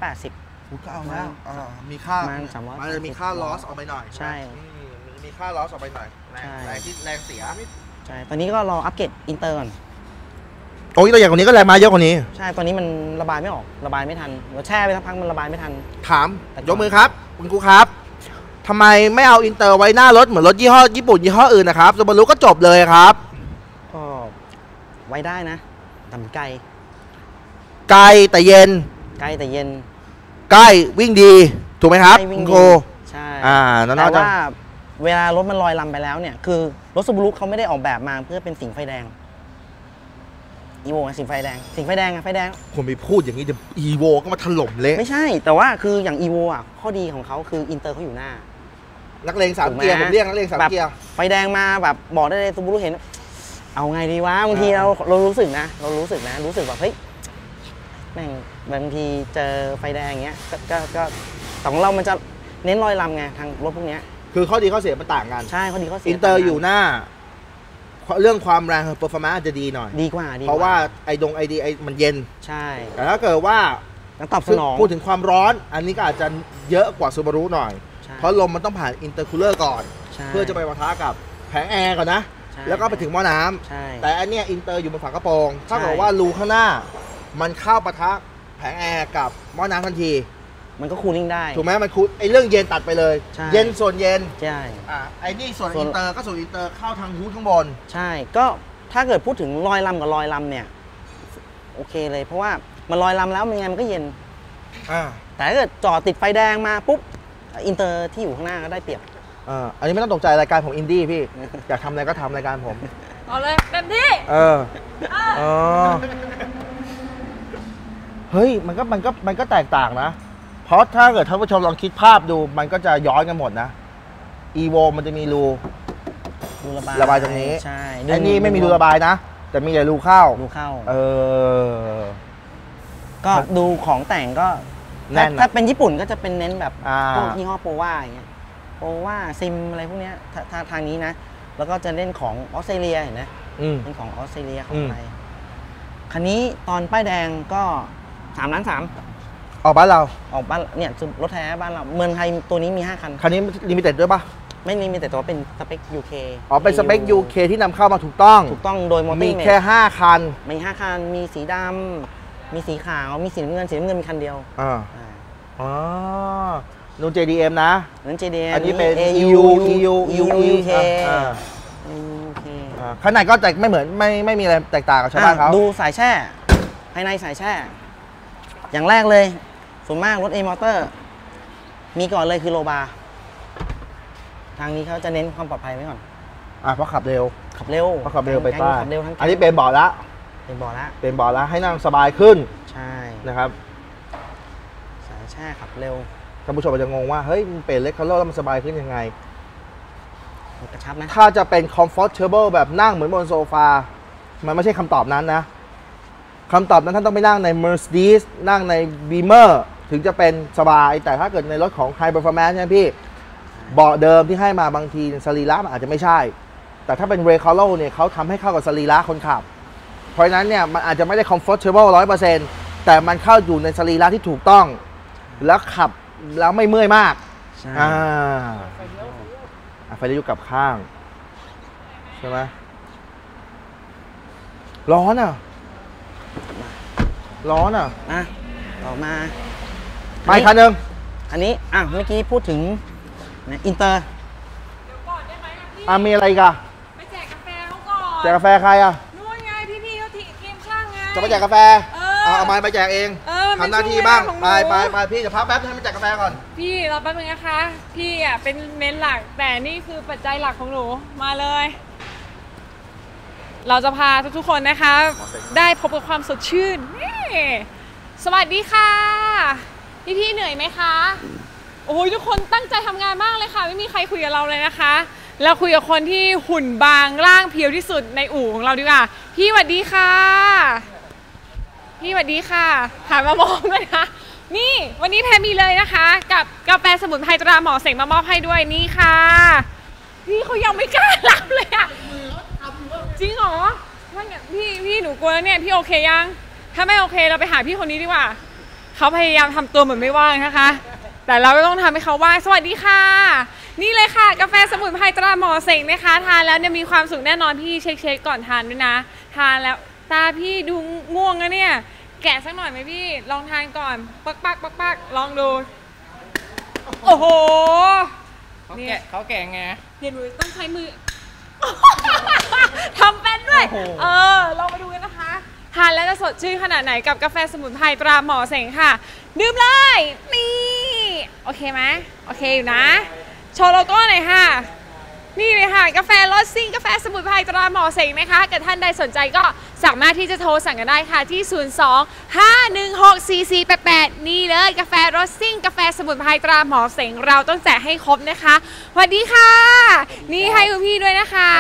380 ก็เอาแล้วมีค่ามันจะมีค่าลอสออกไปหน่อยใช่มีค่าลอสออกไปหน่อยแรงเสียใช่ตอนนี้ก็รออัปเกรดอินเตอร์ก่อนโอ้ยตัวอย่างกว่านี้ก็แรงมาเยอะกว่านี้ใช่ตอนนี้มันระบายไม่ออกระบายไม่ทันเราแช่ไปสักพักมันระบายไม่ทันถามยกมือครับคุณครูครับทำไมไม่เอาอินเตอร์ไว้หน้ารถเหมือนรถยี่ห้อญี่ปุ่นยี่ห้ออื่นนะครับซูบารุก็จบเลยครับก็ไว้ได้นะแต่ไกลแต่เย็นใกล้วิ่งดีถูกไหมครับคุณครูใช่แต่ว่าเวลารถมันลอยลำไปแล้วเนี่ยคือรถซูบารุเขาไม่ได้ออกแบบมาเพื่อเป็นสิ่งไฟแดงอีโวสิ่งไฟแดงไฟแดงคนไปพูดอย่างนี้เดี๋ยวอีโวก็มาถล่มเละไม่ใช่แต่ว่าคืออย่างอีโวอ่ะข้อดีของเขาคืออินเตอร์เขาอยู่หน้านักเลง3 เกียร์ผมเรียกนักเลง3 เกียร์ไฟแดงมาแบบบอกได้เลยซูบารุเห็นเอาไงดีวะบางทีเรารู้สึกแบบเฮ้ยแม่งบางทีเจอไฟแดงอย่างเงี้ยก็แต่ของเรามันจะเน้นลอยลำไงทางรถพวกนี้คือข้อดีข้อเสียมันต่างกันใช่ข้อดีข้อเสียอินเตอร์อยู่หน้าเรื่องความแรงเปอร์ฟอร์แมนซ์จะดีหน่อยดีกว่าเพราะว่าไอดีมันเย็นใช่แต่ถ้าเกิดว่าตอบสนองพูดถึงความร้อนอันนี้ก็อาจจะเยอะกว่าซูบารุหน่อยเพราะลมมันต้องผ่านอินเตอร์คูลเลอร์ก่อนเพื่อจะไปปะทะกับแผงแอร์ก่อนนะแล้วก็ไปถึงหม้อน้ำแต่อันเนี้ยอินเตอร์อยู่บนฝากระโปรงถ้าเกิดว่ารูข้างหน้ามันเข้าปะทะแผงแอร์กับหม้อน้ำทันทีมันก็คูลิ่งได้ถูกไหมมันคูลไอเรื่องเย็นตัดไปเลยเย็นส่วนเย็นใช่ไอนี่ส่วนอินเตอร์ก็ส่วนอินเตอร์เข้าทางฮูดข้างบนใช่ก็ถ้าเกิดพูดถึงลอยลำกับลอยลำเนี่ยโอเคเลยเพราะว่ามันลอยลำแล้วมันไงมันก็เย็นแต่ถ้าเกิดจอดติดไฟแดงมาปุ๊บอินเตอร์ที่อยู่ข้างหน้าก็ได้เปรียบอันนี้ไม่ต้องตกใจรายการผมอินดี้พี่อยากทำอะไรก็ทำรายการผมเอาเลยเต็มที่เฮ้ยมันก็แตกต่างนะเพราะถ้าเกิดท่านผู้ชมลองคิดภาพดูมันก็จะย้อนกันหมดนะอีโวมันจะมีรูระบายตรงนี้ใช่ไอ้นี่ไม่มีรูระบายนะแต่มีแต่รูเข้าก็ดูของแต่งก็ถ้าเป็นญี่ปุ่นก็จะเป็นเน้นแบบพวกยี่ห้อโปว่าอย่างเงี้ยโปว่าซิมอะไรพวกเนี้ยทางนี้นะแล้วก็จะเล่นของออสเตรเลียเห็นไหมเป็นของออสเตรเลียของไทยคันนี้ตอนป้ายแดงก็3.3 ล้านออกบ้านเราออกบ้านเนี่ยรถแท้บ้านเราเมืองไทยตัวนี้มี5 คันคันนี้ลิมิเต็ดด้วยปะไม่ลิมิเต็ดแต่ว่าเป็นสเปค UK เป็นสเปค UK ที่นำเข้ามาถูกต้องโดยมอเตอร์มีแค่5 คันมี5 คันมีสีดำมีสีขาวมีสีน้ำเงินมีคันเดียวนู่น JDM นะนั่น JDM อันนี้เป็น UK ข้างในก็แต่ไม่เหมือนไม่มีอะไรแตกต่างกับชาวบ้านเขาดูสายแช่ภายในสายแช่อย่างแรกเลยส่วนมากรถ A Motor มีก่อนเลยคือโลบาร์ทางนี้เขาจะเน้นความปลอดภัยไว้ก่อนเพราะขับเร็วไปใต้อันนี้เป็นเบาะละให้นั่งสบายขึ้นใช่นะครับสายแช่ขับเร็วท่านผู้ชมอาจจะงงว่าเฮ้ยมันเป็นเล็กคัลเลอร์แล้วมันสบายขึ้นยังไงกระชับนะถ้าจะเป็น comfortable แบบนั่งเหมือนบนโซฟามันไม่ใช่คำตอบนั้นนะคำตอบนั้นท่านต้องไปนั่งใน Mercedes นั่งใน Beamer ถึงจะเป็นสบายแต่ถ้าเกิดในรถของ High Performance ใช่ไหมพี่เบาะเดิมที่ให้มาบางทีสรีระมันอาจจะไม่ใช่แต่ถ้าเป็น Recaro เนี่ยเขาทำให้เข้ากับสรีระคนขับเพราะฉะนั้นเนี่ยมันอาจจะไม่ได้ comfortable 100%แต่มันเข้าอยู่ในสรีระที่ถูกต้องแล้วขับแล้วไม่เมื่อยมากใช่ไฟเลี้ยวกลับข้างใช่ไหมร้อนอ่ะออกมาไปคันหนึ่งอันนี้เมื่อกี้พูดถึงอินเตอร์เดี๋ยวก่อนได้ไหมพี่มีอะไรกันไปแจกกาแฟเขาก่อนแจกกาแฟใครอ่ะนู่นไงพี่เขาทีมช่างไงจะไปแจกกาแฟเอาไม้ไปแจกเองทำหน้าที่บ้างไปพี่จะพักแป๊บให้มันแจกกาแฟก่อนพี่เราแป๊บนึงนะคะพี่อ่ะเป็นเมนหลักแต่นี่คือปัจจัยหลักของหนูมาเลยเราจะพาทุกๆคนนะคะได้พบกับความสดชื่นนี่สวัสดีค่ะพี่เหนื่อยไหมคะโอ้ยทุกคนตั้งใจทำงานมากเลยค่ะไม่มีใครคุยกับเราเลยนะคะเราคุยกับคนที่หุ่นบางร่างเพียวที่สุดในอู่ของเราดีกว่าพี่สวัสดีค่ะพี่สวัสดีค่ะหันมามองเลยนะนี่วันนี้แพรมีเลยนะคะกับกาแฟสมุนไพรตราหมอเสงมามอบให้ด้วยนี่ค่ะพี่เขายังไม่กล้ารับเลยอะจริงเหรอว่าเนี่ยพี่หนูกลัวแล้วเนี่ยพี่โอเคยังถ้าไม่โอเคเราไปหาพี่คนนี้ดีกว่าเขาพยายามทำตัวเหมือนไม่ว่างนะคะแต่เราก็ต้องทำให้เขาว่างสวัสดีค่ะนี่เลยค่ะกาแฟสมุนไพรตราหมอเสงนะคะทานแล้วเนี่ยมีความสุขแน่นอนพี่เช็คก่อนทานด้วยนะทานแล้วตาพี่ดูง่วงนะเนี่ยแกะสักหน่อยไหมพี่ลองทานก่อนปักลองดูโอ้โหเขาแกะไงเดี๋ยวหนูต้องใช้มือทำเป็นด้วยลองมาดูกันนะคะทานแล้วจะสดชื่นขนาดไหนกับกาแฟสมุนไพรตราหมอเสงค่ะดื่มเลยนี่โอเคไหมโอเคอยู่นะโชว์โลโก้หน่อยค่ะนี่เลยค่ะกาแฟรสซิ่งกาแฟสมุนไพรตราหมอเสงนะคะถ้าเกิดท่านใดสนใจก็สามารถที่จะโทรสั่งกันได้ค่ะที่02-516-4488นี่เลยกาแฟรสซิ่งกาแฟสมุนไพรตราหมอเสงเราต้องแจกให้ครบนะคะสวัสดีค่ะนี่ให้คุณพี่ด้วยนะคะ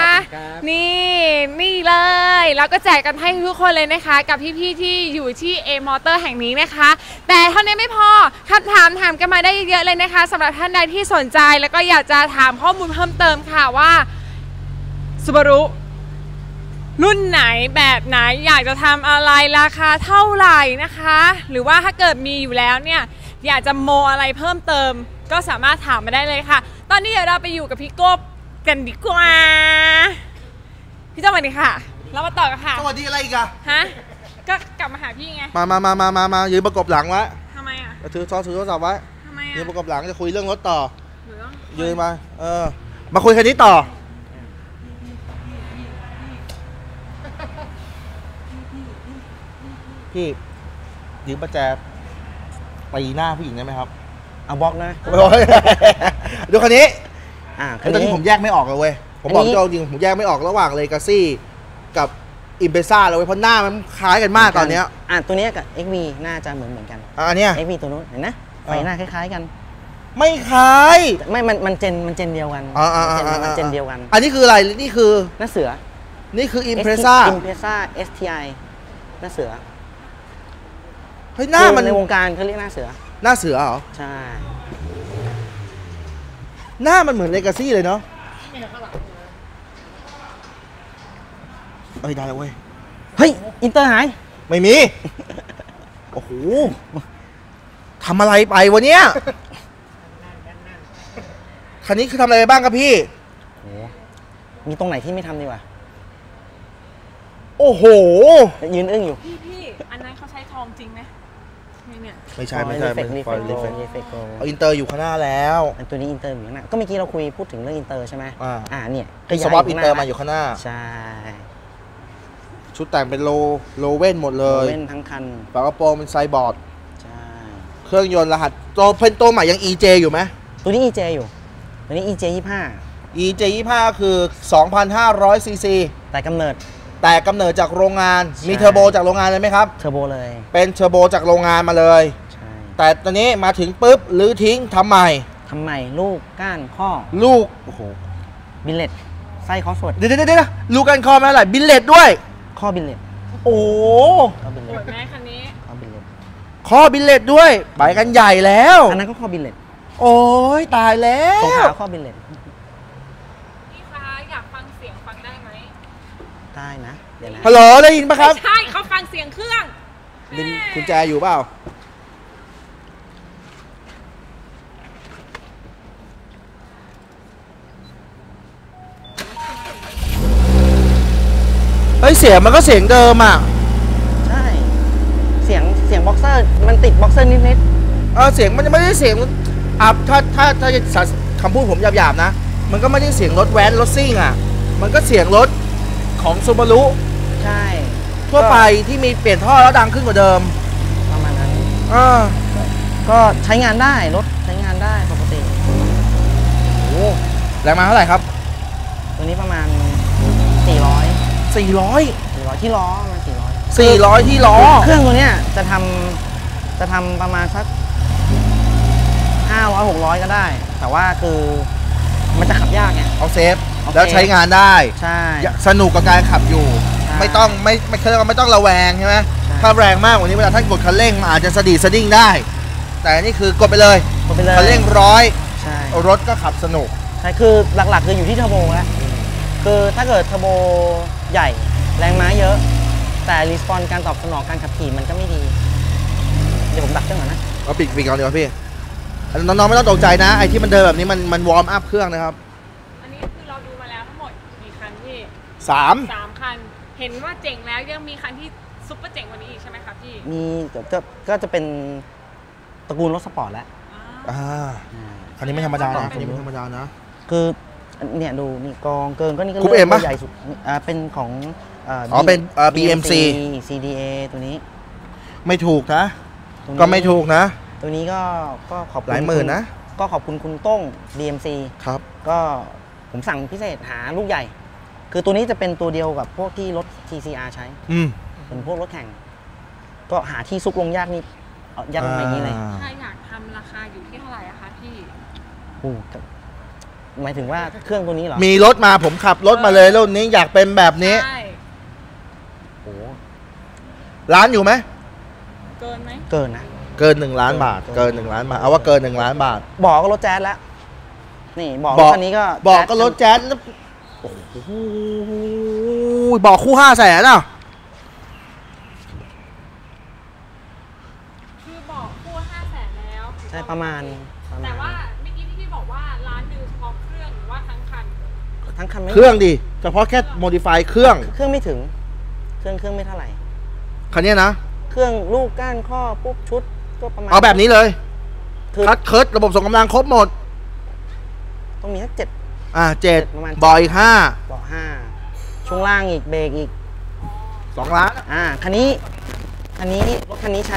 นี่เลยแล้วก็แจกกันให้ทุกคนเลยนะคะกับพี่ๆที่อยู่ที่ A Motor แห่งนี้นะคะแต่เท่านี้ไม่พอคำถามกันมาได้เยอะเลยนะคะสำหรับท่านใดที่สนใจแล้วก็อยากจะถามข้อมูลเพิ่มเติมค่ะว่า Subaru รุ่นไหนแบบไหนอยากจะทำอะไรราคาเท่าไหร่นะคะหรือว่าถ้าเกิดมีอยู่แล้วเนี่ยอยากจะโมอะไรเพิ่มเติมก็สามารถถามมาได้เลยค่ะตอนนี้เดี๋ยวเราไปอยู่กับพี่กบกันดีกว่าพี่เจ้าสวัสดีค่ะเรามาต่อกันค่ะสวัสดีอะไรอีกอะก็กลับมาหาพี่ไงมายืนประกบหลังไว้ทำไมอะถือโทรศัพท์ไว้ทำไมอะยืนประกบหลังจะคุยเรื่องรถต่อยืนมามาคุยคันนี้ต่อพี่ยืมประแจตีหน้าผู้หญิงได้ไหมครับเอาบล็อกนะดูคันนี้ตอนนี้ผมแยกไม่ออกเลยเว้ยผมบอกจริงผมแยกไม่ออกระหว่างเลกาซี่กับอิมเพซ่าเลยเพราะหน้ามันคล้ายกันมากตอนนี้ตัวนี้กับ XV น่าจะเหมือนกันอันนี้ XV ตัวนู้นเห็นนะไฟหน้าคล้ายๆกันไม่คล้ายไม่มันเจนเดียวกันมันเจนเดียวกันอันนี้คืออะไรนี่คือหน้าเสือนี่คืออิมเพซ่า STI หน้าเสือเฮ้ยหน้ามันในวงการเขาเรียกหน้าเสือเหรอใช่หน้ามันเหมือนเลกาซี่เลยเนาะได้แล้วเว้ยเฮ้ยอินเตอร์หายไม่มีโอ้โหทำอะไรไปวะเนี่ยคันนี้คือทำอะไรบ้างครับพี่มีตรงไหนที่ไม่ทำดีกว่าโอ้โหยืนอึ้งอยู่พี่อันนั้นเขาใช้ทองจริงไหมเนี่ยไม่ใช่รีเฟกเอาอินเตอร์อยู่ข้างหน้าแล้วอันตัวนี้อินเตอร์อยู่ข้างหน้าก็เมื่อกี้เราพูดถึงเรื่องอินเตอร์ใช่ไหมเนี่ยสวอปอินเตอร์มาอยู่ข้างหน้าใช่ชุดแต่งเป็นโลเว่นหมดเลยโลเว่นทั้งคันฝากระโปรงเป็นไซบอร์ดใช่เครื่องยนต์รหัสตัวใหม่ยัง EJ อยู่ไหมตัวนี้ EJ อยู่ตัวนี้ EJ 25คือ 2,500 ซีซีแต่กำเนิดจากโรงงานมีเทอร์โบจากโรงงานเลยไหมครับเทอร์โบเลยเป็นเทอร์โบจากโรงงานมาเลยใช่แต่ตอนนี้มาถึงปุ๊บรื้อทิ้งทำใหม่ลูกก้านข้อลูกโอ้โหบิลเลตไส้คอสดเดี๋ยวลูกก้านข้อไม่อะไรบิลเลตด้วยข้อบิลเลตโอ้ข้อบิลโหเลตดไหมคันนี้ข้อบิลเลตข้อบิลเลตด้วยไปกันใหญ่แล้วอันนั้นก็ข้อบิลเลตโอ้ยตายแล้วสงขลาข้อบิลเลตพี่คะอยากฟังเสียงฟังได้ไหมได้นะเดี๋ยวนะฮัลโหลได้ยินปะครับไม่ใช่เขาฟังเสียงเครื่องดินกุญแจอยู่เปล่าเฮ้ยเสียงมันก็เสียงเดิมอ่ะใช่เสียงบ็อกเซอร์มันติดบ็อกเซอร์นิดเสียงมันจะไม่ได้เสียงถ้าคำพูดผมหยาบๆนะ มันก็ไม่ได้เสียงรถแว้นรถซิ่งอ่ะ มันก็เสียงรถของซูบารุๆใช่ทั่วไปที่มีเปลี่ยนท่อแล้วดังขึ้นกว่าเดิมประมาณนั้นอ่าก็ใช้งานได้รถใช้งานได้ปกติโอ้แรงมาเท่าไหร่ครับตัวนี้ประมาณ 400 400 ที่ล้อประมาณ400 400ที่ล้อเครื่องตัวเนี้ยจะทำประมาณสัก500 600ก็ได้ แต่ว่าคือมันจะขับยากไงเอาเซฟโอเคแล้วใช้งานได้ใช่สนุกกับการขับอยู่ใช่ไม่เคยไม่ต้องระแวงใช่ไหมใช่ถ้าแรงมากกว่านี้เวลาท่านกดคันเร่งมันอาจจะสะดีสะดิ้งได้ แต่อันนี่คือกดไปเลยกดไปเลยคันเร่ง100 ใช่รถก็ขับสนุกใช่คือหลักๆคืออยู่ที่เทอร์โบแล้วคือถ้าเกิดเทอร์โบใหญ่แรงม้าเยอะ แต่รีสปอนการตอบสนองการขับขี่มันก็ไม่ดี เดี๋ยวผมดับเครื่องก่อนนะเอาปิดก่อนดีกว่าพี่น้องๆไม่ต้องตกใจนะ ไอ้ที่มันเดินแบบนี้มันวอร์มอัพเครื่องนะครับอันนี้คือเราดูมาแล้วทั้งหมดกี่คันพี่ 3 3 คัน เห็นว่าเจ๋งแล้วยังมีคันที่ซุปเปอร์เจ๋งกว่านี้อีกใช่ไหมครับพี่มีก็จะเป็นตระกูลรถสปอร์ตแล้วอ่าคันนี้ไม่ธรรมดานะคันนี้ไม่ธรรมดานะคือเนี่ยดูนี่กองเกินก็นี่ก็กรุ๊ป M ปะใหญ่สุดเป็นของเป็นBMC CDA ตัวนี้ไม่ถูกนะตัวนี้ก็ไม่ถูกนะตัวนี้ก็ขอบคุณหลายหมื่นนะก็ขอบคุณคุณต้ง BMC ครับก็ผมสั่งพิเศษหาลูกใหญ่ คือตัวนี้จะเป็นตัวเดียวกับพวกที่รถ TCR ใช้ เป็นพวกรถแข่ง ก็หาที่ซุกลงยากนี่ยากลงไปอย่างนี้เลยถ้าอยากทำราคาอยู่ที่เท่าไหร่อะคะพี่โอ้หมายถึงว่าเครื่องตัวนี้เหรอมีรถมาผมขับรถมาเลยรุ่นนี้อยากเป็นแบบนี้ใช่โอ้ร้านอยู่ไหมเกินไหมเกินนะเกิน1 ล้านบาท เกิน1 ล้านบาท เอาว่าเกิน1 ล้านบาทบอกก็รถแจ๊สแล้ว นี่บอกรถคันนี้ก็บอกก็รถแจ๊สแล้วโอ้โหบอกคู่500,000อ่ะคือบอกคู่500,000แล้วใช่ประมาณแต่ว่าเมื่อกี้ที่พี่บอกว่าร้านหนึ่งเฉพาะเครื่องหรือว่าทั้งคันทั้งคันไม่เครื่องดิเฉพาะแค่โมดิฟายเครื่องเครื่องไม่ถึง เครื่องไม่เท่าไหร่คันนี้นะเครื่องลูกก้านข้อปุ๊บชุดก็ประมาณเอาแบบนี้เลยคือคัดเคิร์ดระบบส่งกำลังครบหมดต้องมีสัก7 7 ประมาณบอยอีกเบาะ5ช่วงล่างอีกเบรกอีก 5 2 ล้านคันนี้รถคันนี้ใช้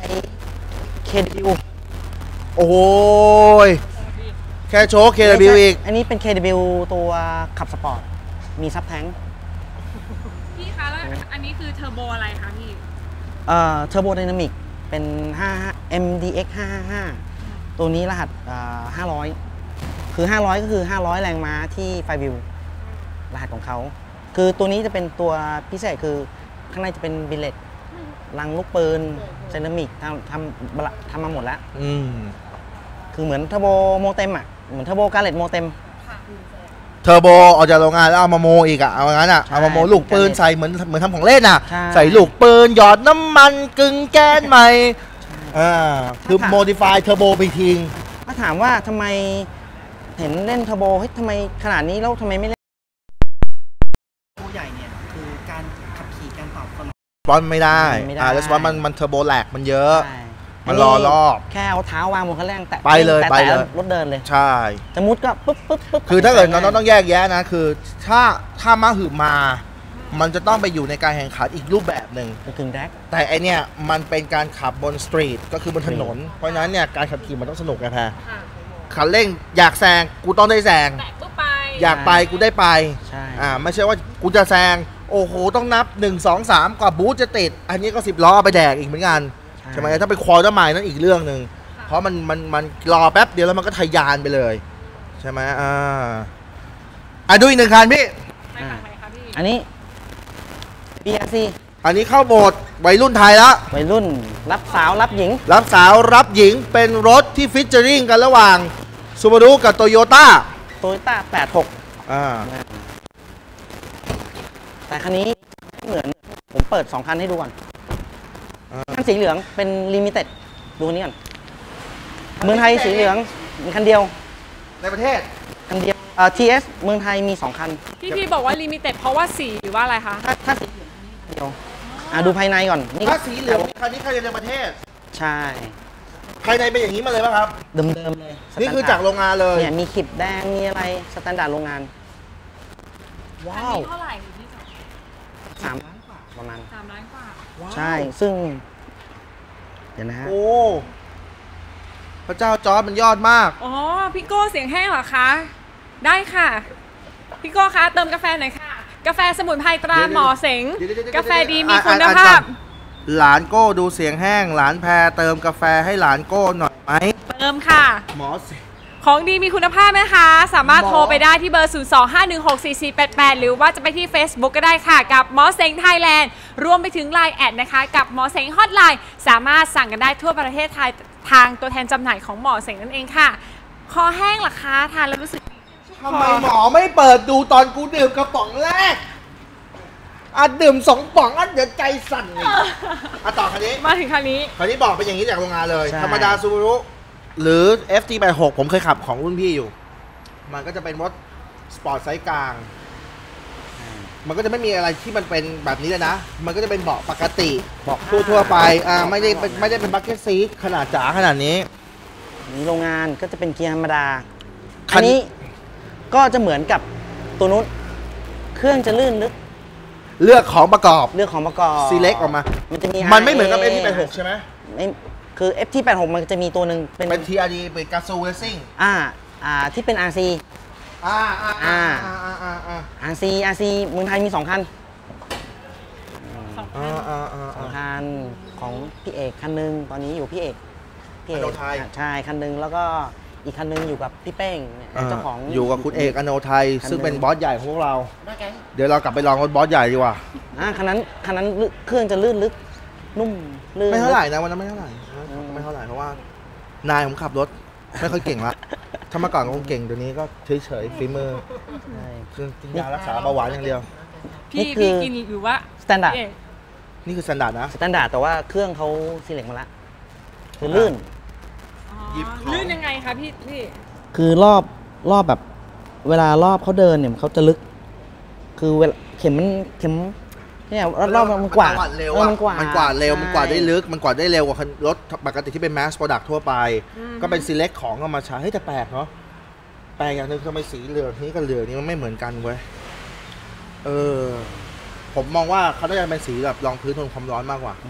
KW โอ้ยแค่โชว์ KW อีกอันนี้เป็น KW ตัวขับสปอร์ต มีซับแท้งพี่คะแล้วอันนี้คือเทอร์โบอะไรคะพี่เทอร์โบไดนามิกเป็น55 MDX 555ตัวนี้รหัส500 คือ 500 ก็คือ 500 แรงม้าที่ไฟวิวรหัสของเขา คือตัวนี้จะเป็นตัวพิเศษคือข้างในจะเป็นบิลเลตรังลูกปืนไดนามิกทำมาหมดแล้ว คือเหมือนเทอร์โบโมเต็มอ่ะ เหมือนเทอร์โบการ์เล็ตโมเต็มเทอร์โบออกจากโรงงานแล้วเอามาโมอีกอะเอางั้นอะใช่เอามาโมลูกปืนใส่เหมือนทำของเล่นอะใช่ใส่ลูกปืนหยอดน้ำมันกึ่งแก๊สใหม่คือโมดิฟายเทอร์โบไปทิ้งถ้าถามว่าทำไมเห็นเล่นเทอร์โบเฮ้ยทำไมขนาดนี้แล้วทำไมไม่เล่นตัวใหญ่เนี่ยคือการขับขี่การตอบสนองสปอนไม่ได้ไม่ได้แล้วสปอนมันเทอร์โบแลกมันเยอะใช่มันรอรอบแค่เอาเท้าวางบนคันเร่งแตะไปเลยแตะไปเลยรถเดินเลยใช่สมมุติก็ปุ๊บคือถ้าเกิดน้องๆต้องแยกแยะนะคือถ้ามาหืบมา มันจะต้องไปอยู่ในการแข่งขันอีกรูปแบบหนึ่งเป็นกึ่งแดกแต่ไอเนี่ยมันเป็นการขับบนสตรีทก็คือบนถนน เพราะฉะนั้นเนี่ยการขับขี่มันต้องสนุกไงแพรค่ะคันเร่งอยากแซงกูต้องได้แซงแตะปุ๊บไปอยากไปกูได้ไปใช่ไม่ใช่ว่ากูจะแซงโอ้โหต้องนับ 1 2 3กว่าบูธจะติด อันนี้ก็10 ล้อไปแดกอีกเหมือนกันใช่ไหมถ้าไปควอเตอร์ไมล์นั่นอีกเรื่องหนึ่งเพราะมันรอแป๊บเดียวแล้วมันก็ทะยานไปเลยใช่ไหมดูอีก1 คันพี่ไปฝั่งไหนคะพี่อันนี้ BRC อันนี้เข้าโหมดวัยรุ่นไทยแล้ววัยรุ่นรับสาวรับหญิงรับสาวรับหญิงเป็นรถที่ฟิชเจอริงกันระหว่างซูบารุกับโตโยต้าโตโยต้า86แต่คันนี้ไม่เหมือนผมเปิด2คันให้ดูก่อนคันสีเหลืองเป็นลิมิเต็ดดูนี้ก่อนเมืองไทยสีเหลืองมีคันเดียวในประเทศคันเดียวTS เมืองไทยมี2คันพี่บอกว่าลิมิเต็ดเพราะว่าสีหรือว่าอะไรคะถ้าสีเหลืองเดียวดูภายในก่อนนี่ถ้าสีเหลืองคันนี้คันเดียวในประเทศใช่ภายในเป็นอย่างนี้มาเลยป่ะครับเดิมเลยนี่คือจากโรงงานเลยเนี่ยมีขีดแดงมีอะไรสแตนดาร์ดโรงงานว้าวเท่าไหร่พี่ 3 ล้านกว่าประมาณ 3 ล้านกว่าใช่ซึ่งเดี๋ยวนะฮะโอ้พระเจ้าจอร์จมันยอดมากอ๋อพี่โก้เสียงแห้งเหรอคะได้ค่ะพี่โก้คะเติมกาแฟหน่อยค่ะกาแฟสมุนไพรตราหมอเสงกาแฟดีมีคุณภาพหลานโก้ดูเสียงแห้งหลานแพรเติมกาแฟให้หลานโก้หน่อยไหมเติมค่ะหมอเสงของดีมีคุณภาพนะคะสามารถโทรไปได้ที่เบอร์ 025164488 หรือว่าจะไปที่ Facebook ก็ได้ค่ะกับหมอเสงไทยแลนด์รวมไปถึง Line แอดนะคะกับหมอเสงฮอตไลน์สามารถสั่งกันได้ทั่วประเทศไทยทางตัวแทนจำหน่ายของหมอเสงนั่นเองค่ะคอแห้งเหรอคะทานแล้วรู้สึกทำไมหมอไม่เปิดดูตอนกูดื่มกระป๋องแรกดื่ม2 ป๋องเดี๋ยวใจสั่นต่อคันนี้มาถึงคันนี้บอกเป็นอย่างนี้จากโรงงานเลยธรรมดาซูบารุหรือ FT86 ผมเคยขับของรุ่นพี่อยู่มันก็จะเป็นรถสปอร์ตไซส์กลางมันก็จะไม่มีอะไรที่มันเป็นแบบนี้เลยนะมันก็จะเป็นเบาะปกติเบาะทั่วไปไม่ได้เป็นบัคเก็ตซีทขนาดจ๋าขนาดนี้โรงงานก็จะเป็นเกียร์ธรรมดาคันนี้ก็จะเหมือนกับตัวนู้นเครื่องจะลื่นลึกเลือกของประกอบ select ออกมามันไม่เหมือนกับ FT86 ใช่ไหมคือ FT86 มันจะมีตัวหนึ่งเป็น TRD เป็นกาซูเรซิ่งที่เป็น RC RC เมืองไทยมี2 คัน2 คันของพี่เอกคันนึงตอนนี้อยู่พี่เอกใช่คันนึงแล้วก็อีกคันนึงอยู่กับพี่เป้งเจ้าของอยู่กับคุณเอกอโนไทยซึ่งเป็นบอสใหญ่ของพวกเราเดี๋ยวเรากลับไปลองรถบอสใหญ่ดีกว่าคันนั้นเครื่องจะลื่นลึกนุ่มลื่นไม่เท่าไหร่นะวันนั้นไม่เท่าไหร่เพราะว่านายผมขับรถไม่ค่อยเก่งละถ้าเมื่อก่อนก็เก่งเดี๋ยวนี้ก็เฉยฝีมือคือกินยารักษาเบาหวานอย่างเดียวพี่กินหรือว่าสแตนดาร์ดนี่คือสแตนดาร์ดนะสแตนดาร์ดแต่ว่าเครื่องเขาซีเล็กมาละคือลื่นลื่นยังไงคะพี่คือรอบแบบเวลารอบเขาเดินเนี่ยเขาจะลึกคือเวลาเข็มเนี่ยรอบมันกว่าเร็วมันกว่าได้ลึกมันกว่าได้เร็วกว่ารถปกติที่เป็น mass product ทั่วไปก็เป็น select ของเอามาใช้แต่แปลกเนาะแปลกอย่างนึงทำไมสีเหลืองนี้กับเหลืองนี้มันไม่เหมือนกันเว้ยผมมองว่าเขาได้เป็นสีแบบรองพื้นทนความร้อนมากกว่า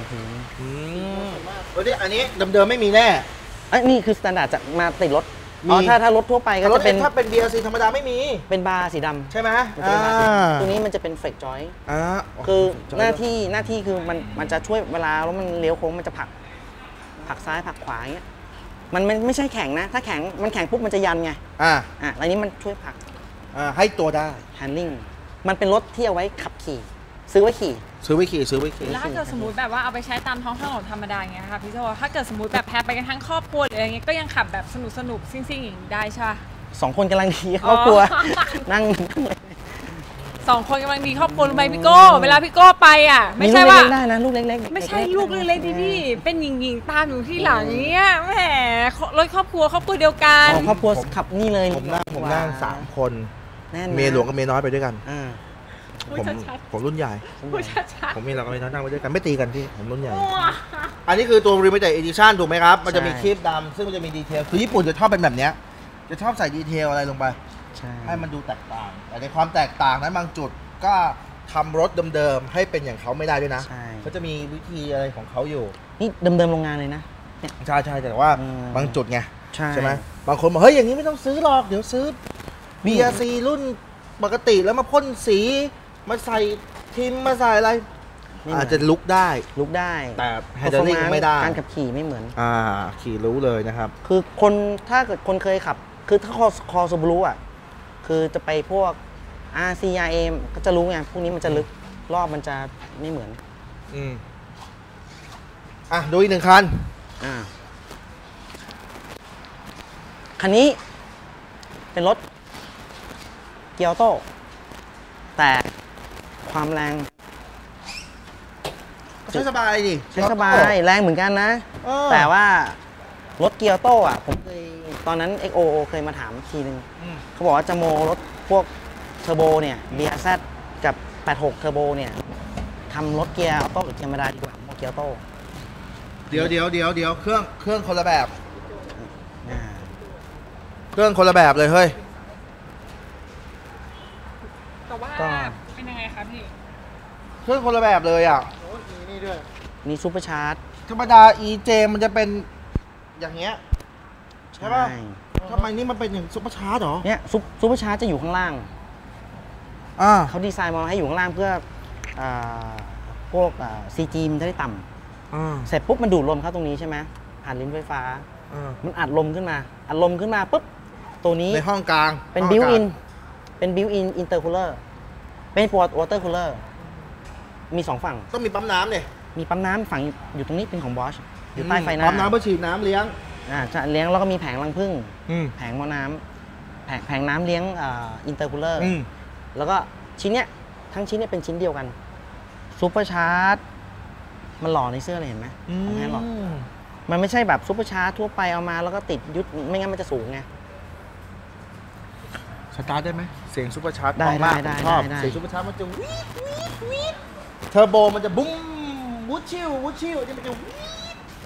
อันนี้เดิมๆไม่มีแน่นี่คือสแตนดาร์ดจะมาติดรถถ้ารถทั่วไปก็จะเป็นถ้าเป็น BRC ธรรมดาไม่มีเป็นบาร์สีดำใช่ไหมตัวนี้มันจะเป็นเฟกจอยคือหน้าที่คือมันจะช่วยเวลาแล้วมันเลี้ยวโค้งมันจะผักซ้ายผักขวาอย่างเงี้ยมันไม่ใช่แข็งนะถ้าแข็งมันแข็งปุ๊บมันจะยันไงอันนี้มันช่วยผักให้ตัวได้ handling มันเป็นรถที่เอาไว้ขับขี่ซื้อไว้ขี่แล้วถ้าเกิดสมมติแบบว่าเอาไปใช้ตามท้องถนนธรรมดาอย่างเงี้ยค่ะพี่โจถ้าเกิดสมมติแบบแพรไปกันทั้งครอบครัวหรืออะไรเงี้ยก็ยังขับแบบสนุกซิ่งๆอย่างได้ใช่ป่ะ 2 คนกำลังดีครอบครัวนั่ง 2 คนกำลังดีครอบครัวรู้ไหมพี่โก้เวลาพี่โก้ไปไม่ใช่ว่าได้นะลูกเล็กไม่ใช่ลูกเล็กๆพี่เป็นหญิงตามอยู่ที่หลังเนี้ยแหมรถครอบครัวเดียวกันครอบครัวขับนี่เลยผมนั่ง3 คนเมียหลวงกับเมียน้อยไปด้วยกันผมรุ่นใหญ่ผมมีเราก็ไม่นั่งไปด้วยกันไม่ตีกันพี่ผมรุ่นใหญ่อันนี้คือตัว Limited Edition ถูกไหมครับมันจะมีคลิปดำซึ่งมันจะมีดีเทลคือญี่ปุ่นจะชอบเป็นแบบนี้จะชอบใส่ดีเทลอะไรลงไปให้มันดูแตกต่างแต่ในความแตกต่างนั้นบางจุดก็ทำรถเดิมๆให้เป็นอย่างเขาไม่ได้ด้วยนะเขาจะมีวิธีอะไรของเขาอยู่นี่เดิมโรงงานเลยนะใช่แต่ว่าบางจุดไงใช่ไหมบางคนบอกเฮ้ยอย่างนี้ไม่ต้องซื้อหรอกเดี๋ยวซื้อ BRC รุ่นปกติแล้วมาพ่นสีมาใส่ทิมมาใส่อะไรอาจจะลุกได้แต่แฮนด์ลิ่งไม่ได้การขับขี่ไม่เหมือนขี่รู้เลยนะครับคือถ้าเกิดคนเคยขับคือถ้าคอซูบารุคือจะไปพวก RC RM ก็จะรู้ไงพวกนี้มันจะลึกรอบมันจะไม่เหมือนดูอีก1 คันคันนี้เป็นรถเกียร์ออโต้แต่ความแรงใช้สบายดิใช้สบายแรงเหมือนกันนะแต่ว่ารถเกียร์ออโต้อะผมเคยตอนนั้น XO เคยมาถามทีนึงเขาบอกว่าจะโมรถพวกเทอร์โบเนี่ย BRZ กับ86เทอร์โบเนี่ยทำรถเกียร์ออโต้กับเกียร์ธรรมดาดีกว่าเกียร์ออโต้เดี๋ยวเครื่องคนละแบบเครื่องคนละแบบเลยเฮ้ยแต่ว่าเป็นยังไงครับพี่เครื่องคนละแบบเลยอ่ะนี่ด้วยมีซูเปอร์ชาร์จธรรมดา EJ มันจะเป็นอย่างเงี้ยใช่ป่ะทำไมนี่มันเป็นอย่างซูเปอร์ชาร์จหรอเนี่ยซูเปอร์ชาร์จจะอยู่ข้างล่างเขาดีไซน์มาให้อยู่ข้างล่างเพื่อพวกCG มันจะได้ต่ำเสร็จปุ๊บมันดูดลมเข้าตรงนี้ใช่ไหมผ่านลิ้นไฟฟ้ามันอัดลมขึ้นมาปุ๊บตัวนี้ในห้องกลางเป็นบิวอินอินเตอร์คูลเลอร์เป็นวอเตอร์คูลเลอร์มี2ฝั่งต้องมีปั๊มน้ำเนี่ยมีปั๊มน้ำฝั่งอยู่ตรงนี้เป็นของบอชอยู่ใต้ไฟหน้าปั๊มน้ำเพื่อฉีดน้ำเลี้ยงจะเลี้ยงแล้วก็มีแผงรังผึ้งแผงหม้อน้ำแผงน้ำเลี้ยงอินเตอร์คูลเลอร์แล้วก็ชิ้นเนี้ยทั้งชิ้นเนี่ยเป็นชิ้นเดียวกันซูเปอร์ชาร์จมันหล่อในเสื้อเลยเห็นไหมของแท้หล่อมันไม่ใช่แบบซูเปอร์ชาร์จทั่วไปเอามาแล้วก็ติดยึดไม่งั้นมันจะสูงไงสตาร์ทได้ไหมเสียงซูเปอร์ชาร์จได้ชอบเสียงซูเปอร์ชาร์จมันจะวีดเทอร์โบมันจะบุ้มวูดชิลนี่มันจะวีด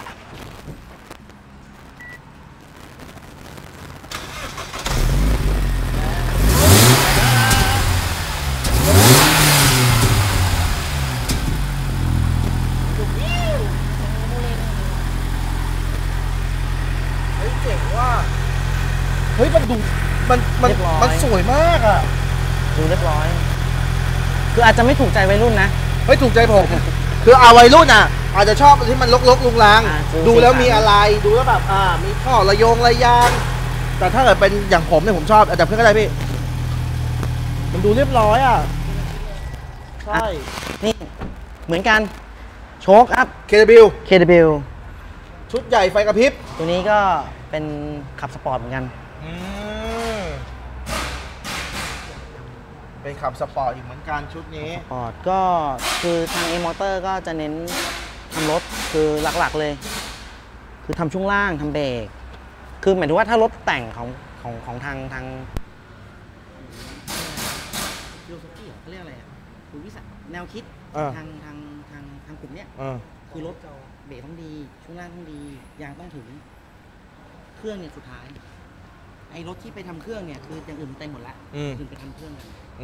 เฮ้ยมันดูมันสวยมากอ่ะดูเรียบร้อยคืออาจจะไม่ถูกใจวัยรุ่นนะไม่ถูกใจผมคือวัยรุ่นอ่ะอาจจะชอบที่มันลกลุงลังดูแล้วมีอะไรดูแล้วแบบมีท่อระยางแต่ถ้าเกิดเป็นอย่างผมเนี่ยผมชอบแต่เพื่อนก็ได้พี่มันดูเรียบร้อยอ่ะใช่นี่เหมือนกันโชคอัพ KW ชุดใหญ่ไฟกระพริบตัวนี้ก็เป็นขับสปอร์ตเหมือนกันเป็นขับสปอร์ตอีกเหมือนกันชุดนี้สปอร์ตก็คือทาง A Motor ก็จะเน้นทำรถคือหลักๆเลยคือทำช่วงล่างทำเบรกคือหมายถึงว่าถ้ารถแต่งของทางฟิโลโซฟีเขาเรียกอะไรคือวิสัยแนวคิดทางกลุ่มเนี้ยคือรถเบรกต้องดีช่วงล่างต้องดียางต้องถึงเครื่องเนี่ยสุดท้ายไอ้รถที่ไปทำเครื่องเนี่ยคืออย่างอื่นเต็มหมดละถึงไปทำเครื่อง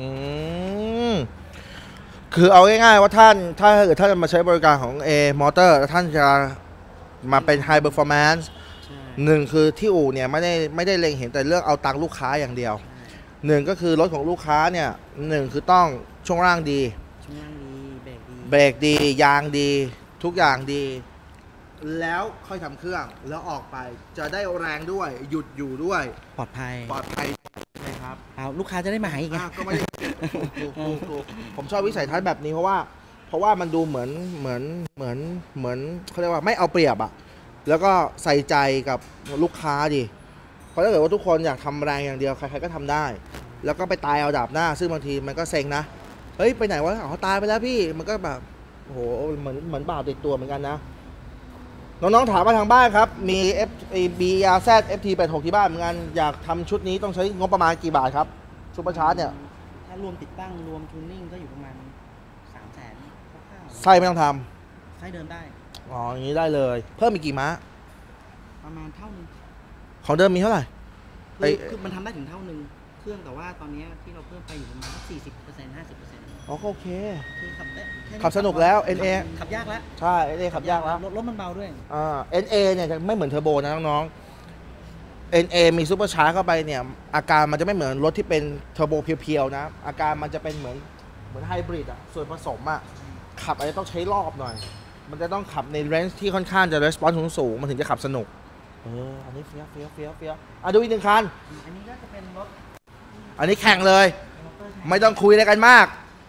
คือเอาง่ายๆว่าถ้าเกิดท่านมาใช้บริการของ A Motor แล้วท่านจะมาเป็น High Performance 1คือที่อู่เนี่ยไม่ได้เล็งเห็นแต่เรื่องเอาตังค์ลูกค้าอย่างเดียว1ก็คือรถของลูกค้าเนี่ย1คือต้องช่วงล่างดีเบรกดียางดีทุกอย่างดีแล้วค่อยทำเครื่องแล้วออกไปจะได้แรงด้วยหยุดอยู่ด้วยปลอดภัยใช่ครับลูกค้าจะได้มาหาอีกไงก็ไม่ได้ผมชอบวิสัยทัศน์แบบนี้เพราะว่ามันดูเหมือนเขาเรียกว่าไม่เอาเปรียบอ่ะแล้วก็ใส่ใจกับลูกค้าดิเพราะถ้าเกิดว่าทุกคนอยากทำแรงอย่างเดียวใครๆก็ทำได้แล้วก็ไปตายเอาดาบหน้าซึ่งบางทีมันก็เซ็งนะเฮ้ยไปไหนวะเขาตายไปแล้วพี่มันก็แบบโอ้โหเหมือนบาปติดตัวเหมือนกันนะน้องๆถามมาทางบ้านครับมี BRZ FT86 ที่บ้านเหมือนกันอยากทำชุดนี้ต้องใช้งบประมาณกี่บาทครับซุปเปอร์ชาร์จเนี่ยถ้ารวมติดตั้งรวมทูนนิ่งก็อยู่ประมาณ 300,000 ไส้ไม่ต้องทำไส้เดินได้อย่างนี้ได้เลยเพิ่มอีกกี่ม้าประมาณเท่านึงของเดิมมีเท่าไหร่คือมันทำได้ถึงเท่านึงเครื่องแต่ว่าตอนนี้ที่เราเพิ่มไปอยู่ประมาณ 40% 50% ก็โอเคคือขับสนุกแล้ว NA ขับยากแล้วใช่ NA ขับยากแล้วรถมันเบาด้วย NA เนี่ยจะไม่เหมือนเทอร์โบนะน้องๆ NA มีซุปเปอร์ชาร์จเข้าไปเนี่ยอาการมันจะไม่เหมือนรถที่เป็นเทอร์โบเพียวๆนะอาการมันจะเป็นเหมือนไฮบริดอ่ะส่วนผสมอ่ะขับอาจจะต้องใช้รอบหน่อยมันจะต้องขับในเรนจ์ที่ค่อนข้างจะรีสปอนส์สูงมันถึงจะขับสนุกอันนี้เฟี้ยวดูอีก1คันอันนี้ก็จะเป็นรถอันนี้แข่งเลยไม่ต้องคุยอะไรกันมากแข่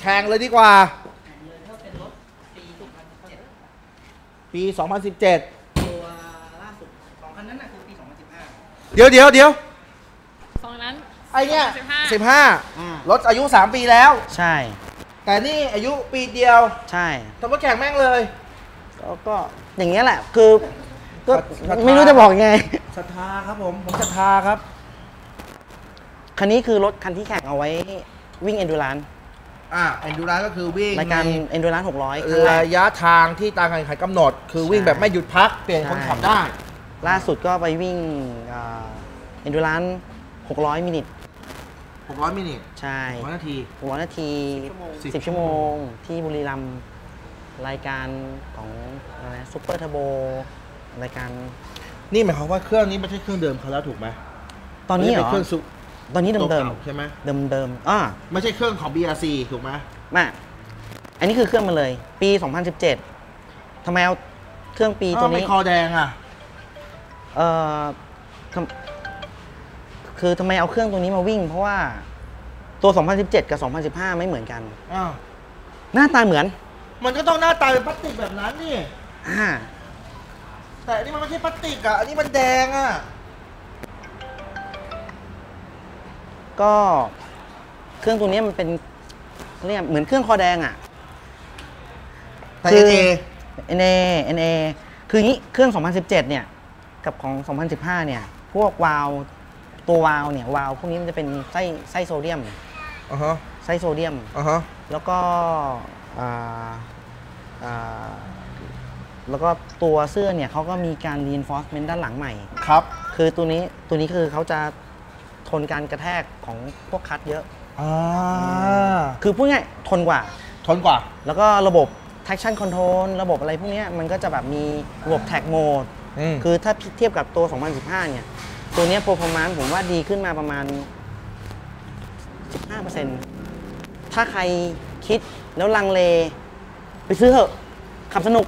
ข่งเลยดีกว่าถ้าเป็นรถปี 2017 ปี 2017 ตัวล่าสุด2คันนั้นน่ะคือปี 2015 เดี๋ยวสองนั้นไอเนี้ย 15 รถอายุ 3 ปีแล้วใช่แต่นี่อายุปีเดียวใช่ทำรถแข่งแม่งเลยก็อย่างเงี้ยแหละคือก็ศรัทธาไม่รู้จะบอกยังไงศรัทธาครับผมศรัทธาครับคันนี้คือรถคันที่แข่งเอาไว้วิ่ง Endurance เอนดูรานก็คือวิ่งรายการ Endurance 600 ครั้งแรระกยะทางที่ตามการแข่งขันกำหนด คือวิ่งใช่แบบไม่หยุดพัก เปลี่ยนคนขับได้ล่าสุดก็ไปวิ่งEndurance 600 มินิ 600 มินิใช่ 600 นาที 600 นาที 10 ชั่วโมงที่บุรีรัมย์รายการของอะไรซุปเปอร์เทอร์โบรายการนี่หมายความว่าเครื่องนี้ไม่ใช่เครื่องเดิมเขาแล้วถูกไหมตอนนี้เหรเป็อเครื่องซุตอนนี้เดิมตัวก่าใช่ไหมเดิมไม่ใช่เครื่องของ BRC ถูกไหมมาอันนี้คือเครื่องมาเลย ปี 2017ทำไมเอาเครื่องปีตัวนี้ไม่คอแดงอ่ะเอ่อทำคือทำไมเอาเครื่องตัวนี้มาวิ่ง เพราะว่าตัว 2017 กับ 2015 ไม่เหมือนกันอ้าวหน้าตาเหมือนมันก็ต้องหน้าตาเป็นพลาสติกแบบนั้นนี่อ่าแต่อันนี้มันไม่ใช่พลาสติกอ่ะ อันนี้มันแดงอ่ะก็เครื่องตัวนี้มันเป็นเรียกเหมือนเครื่องคอแดงอ่ะแต่คือ NA คืออย่างนี้เครื่อง 2017 เนี่ย กับของ 2015 เนี่ย พวกวาล์วตัววาล์วเนี่ยวาล์วพวกนี้มันจะเป็นไส้โซเดียมอ่าฮะไส้โซเดียมอ่าฮะแล้วก็แล้วก็ตัวเสื้อเนี่ยเขาก็มีการ reinforcement ด้านหลังใหม่ครับคือตัวนี้คือเขาจะทนการกระแทกของพวกคัทเยอะ คือพูดง่ายทนกว่าทนกว่าแล้วก็ระบบ traction control ระบบอะไรพวกเนี้ยมันก็จะแบบมีระบบ tag mode คือถ้าเทียบกับตัว 2015 เนี่ย ตัวเนี้ย performance ผมว่าดีขึ้นมาประมาณ 15% ถ้าใครคิดแล้วลังเล ไปซื้อเถอะ ขับสนุก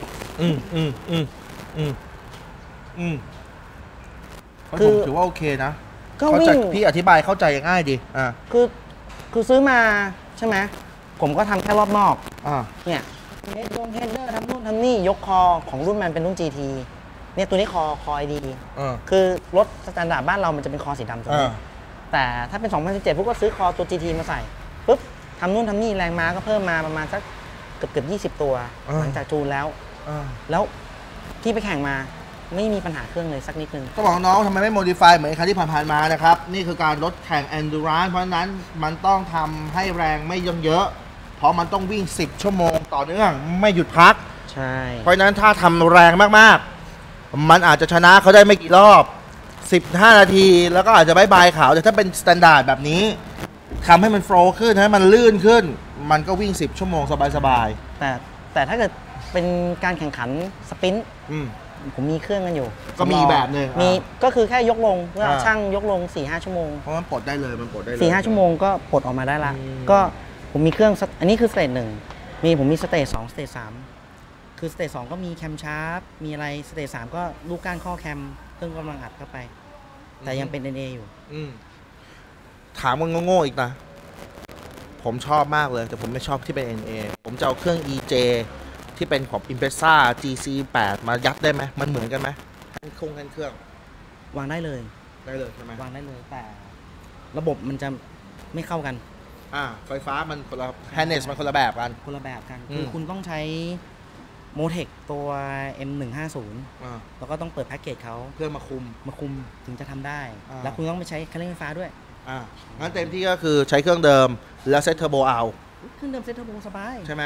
คือผมถือว่าโอเคนะก็เขาวิ่จะงพี่อธิบายเข้าใจง่ายดีคือซื้อมาใช่ไหม ผมก็ทำแค่รอบนอกอ่าเนี่ยเฮดเดอร์ทำนู่นทำนี่ยกคอของรุ่นมันเป็นรุ่น GT เนี่ยตัวนี้คอ ID คือรถสแตนดาร์ดบ้านเรามันจะเป็นคอสีดำตัวนี้แต่ถ้าเป็น 2017 พวกก็ซื้อคอตัว GT มาใส่ปุ๊บทำนู่นทำนี่แรงม้าก็เพิ่มมาประมาณสักเกือบ20 ตัว หลังจากจูนแล้วแล้วที่ไปแข่งมาไม่มีปัญหาเครื่องเลยสักนิดนึงก็บอกน้องทำไมไม่โมดิฟายเหมือนคันที่ผ่านๆมานะครับ นี่คือการรถแข่ง Endurance เพราะฉะนั้นมันต้องทำให้แรงไม่เยอะเพราะมันต้องวิ่ง 10 ชั่วโมงต่อเนื่องไม่หยุดพักใช่เพราะฉะนั้นถ้าทำแรงมากๆ มันอาจจะชนะเขาได้ไม่กี่รอบ 15 นาทีแล้วก็อาจจะบายเขาแต่ถ้าเป็นสแตนดาร์ดแบบนี้ทำให้มันโฟล์ขึ้นให้มันลื่นขึ้น มันก็วิ่ง 10 ชั่วโมงสบายแต่ถ้าเกิดเป็นการแข่งขันสปรินต์ผมมีเครื่องกันอยู่ก็มีแบบหนึ่งมีก็คือแค่ยกลงเพื่อช่างยกลง 4-5 ชั่วโมงเพราะมันปลดได้เลยมันปลดได้เลย 4-5 ชั่วโมงก็ปลดออกมาได้ละก็ผมมีเครื่องอันนี้คือสเตจ1ผมมีสเตจ2สเตจ3คือสเตจ2ก็มีแคมชาร์ปมีอะไรสเตจ3ก็ลูกก้านข้อแคมเครื่องกำลังอัดเข้าไป แต่ยังเป็น NA อยู่ถามมันโง่ๆอีกนะ ผมชอบมากเลยแต่ผมไม่ชอบที่เป็น NA ผมจะเอาเครื่อง EJ ที่เป็นของ Impreza GC8 มายัดได้ไหมมันเหมือนกันไหมแค่เครื่องวางได้เลยได้เลยใช่ไหมวางได้เลยแต่ระบบมันจะไม่เข้ากันไฟฟ้ามันคนละแฮนเนสมันคนละแบบกันคนละแบบกันคือคุณต้องใช้โมเทคตัว M150 แล้วก็ต้องเปิดแพ็กเกจเขาเพื่อมาคุมถึงจะทำได้ แล้วคุณต้องไปใช้คันเร่งไฟฟ้าด้วยงั้นเต็มที่ก็คือใช้เครื่องเดิมแล้วเซตเทอร์โบเอาเครื่องเดิมเซ็ตเทอร์โบสบายใช่ไหม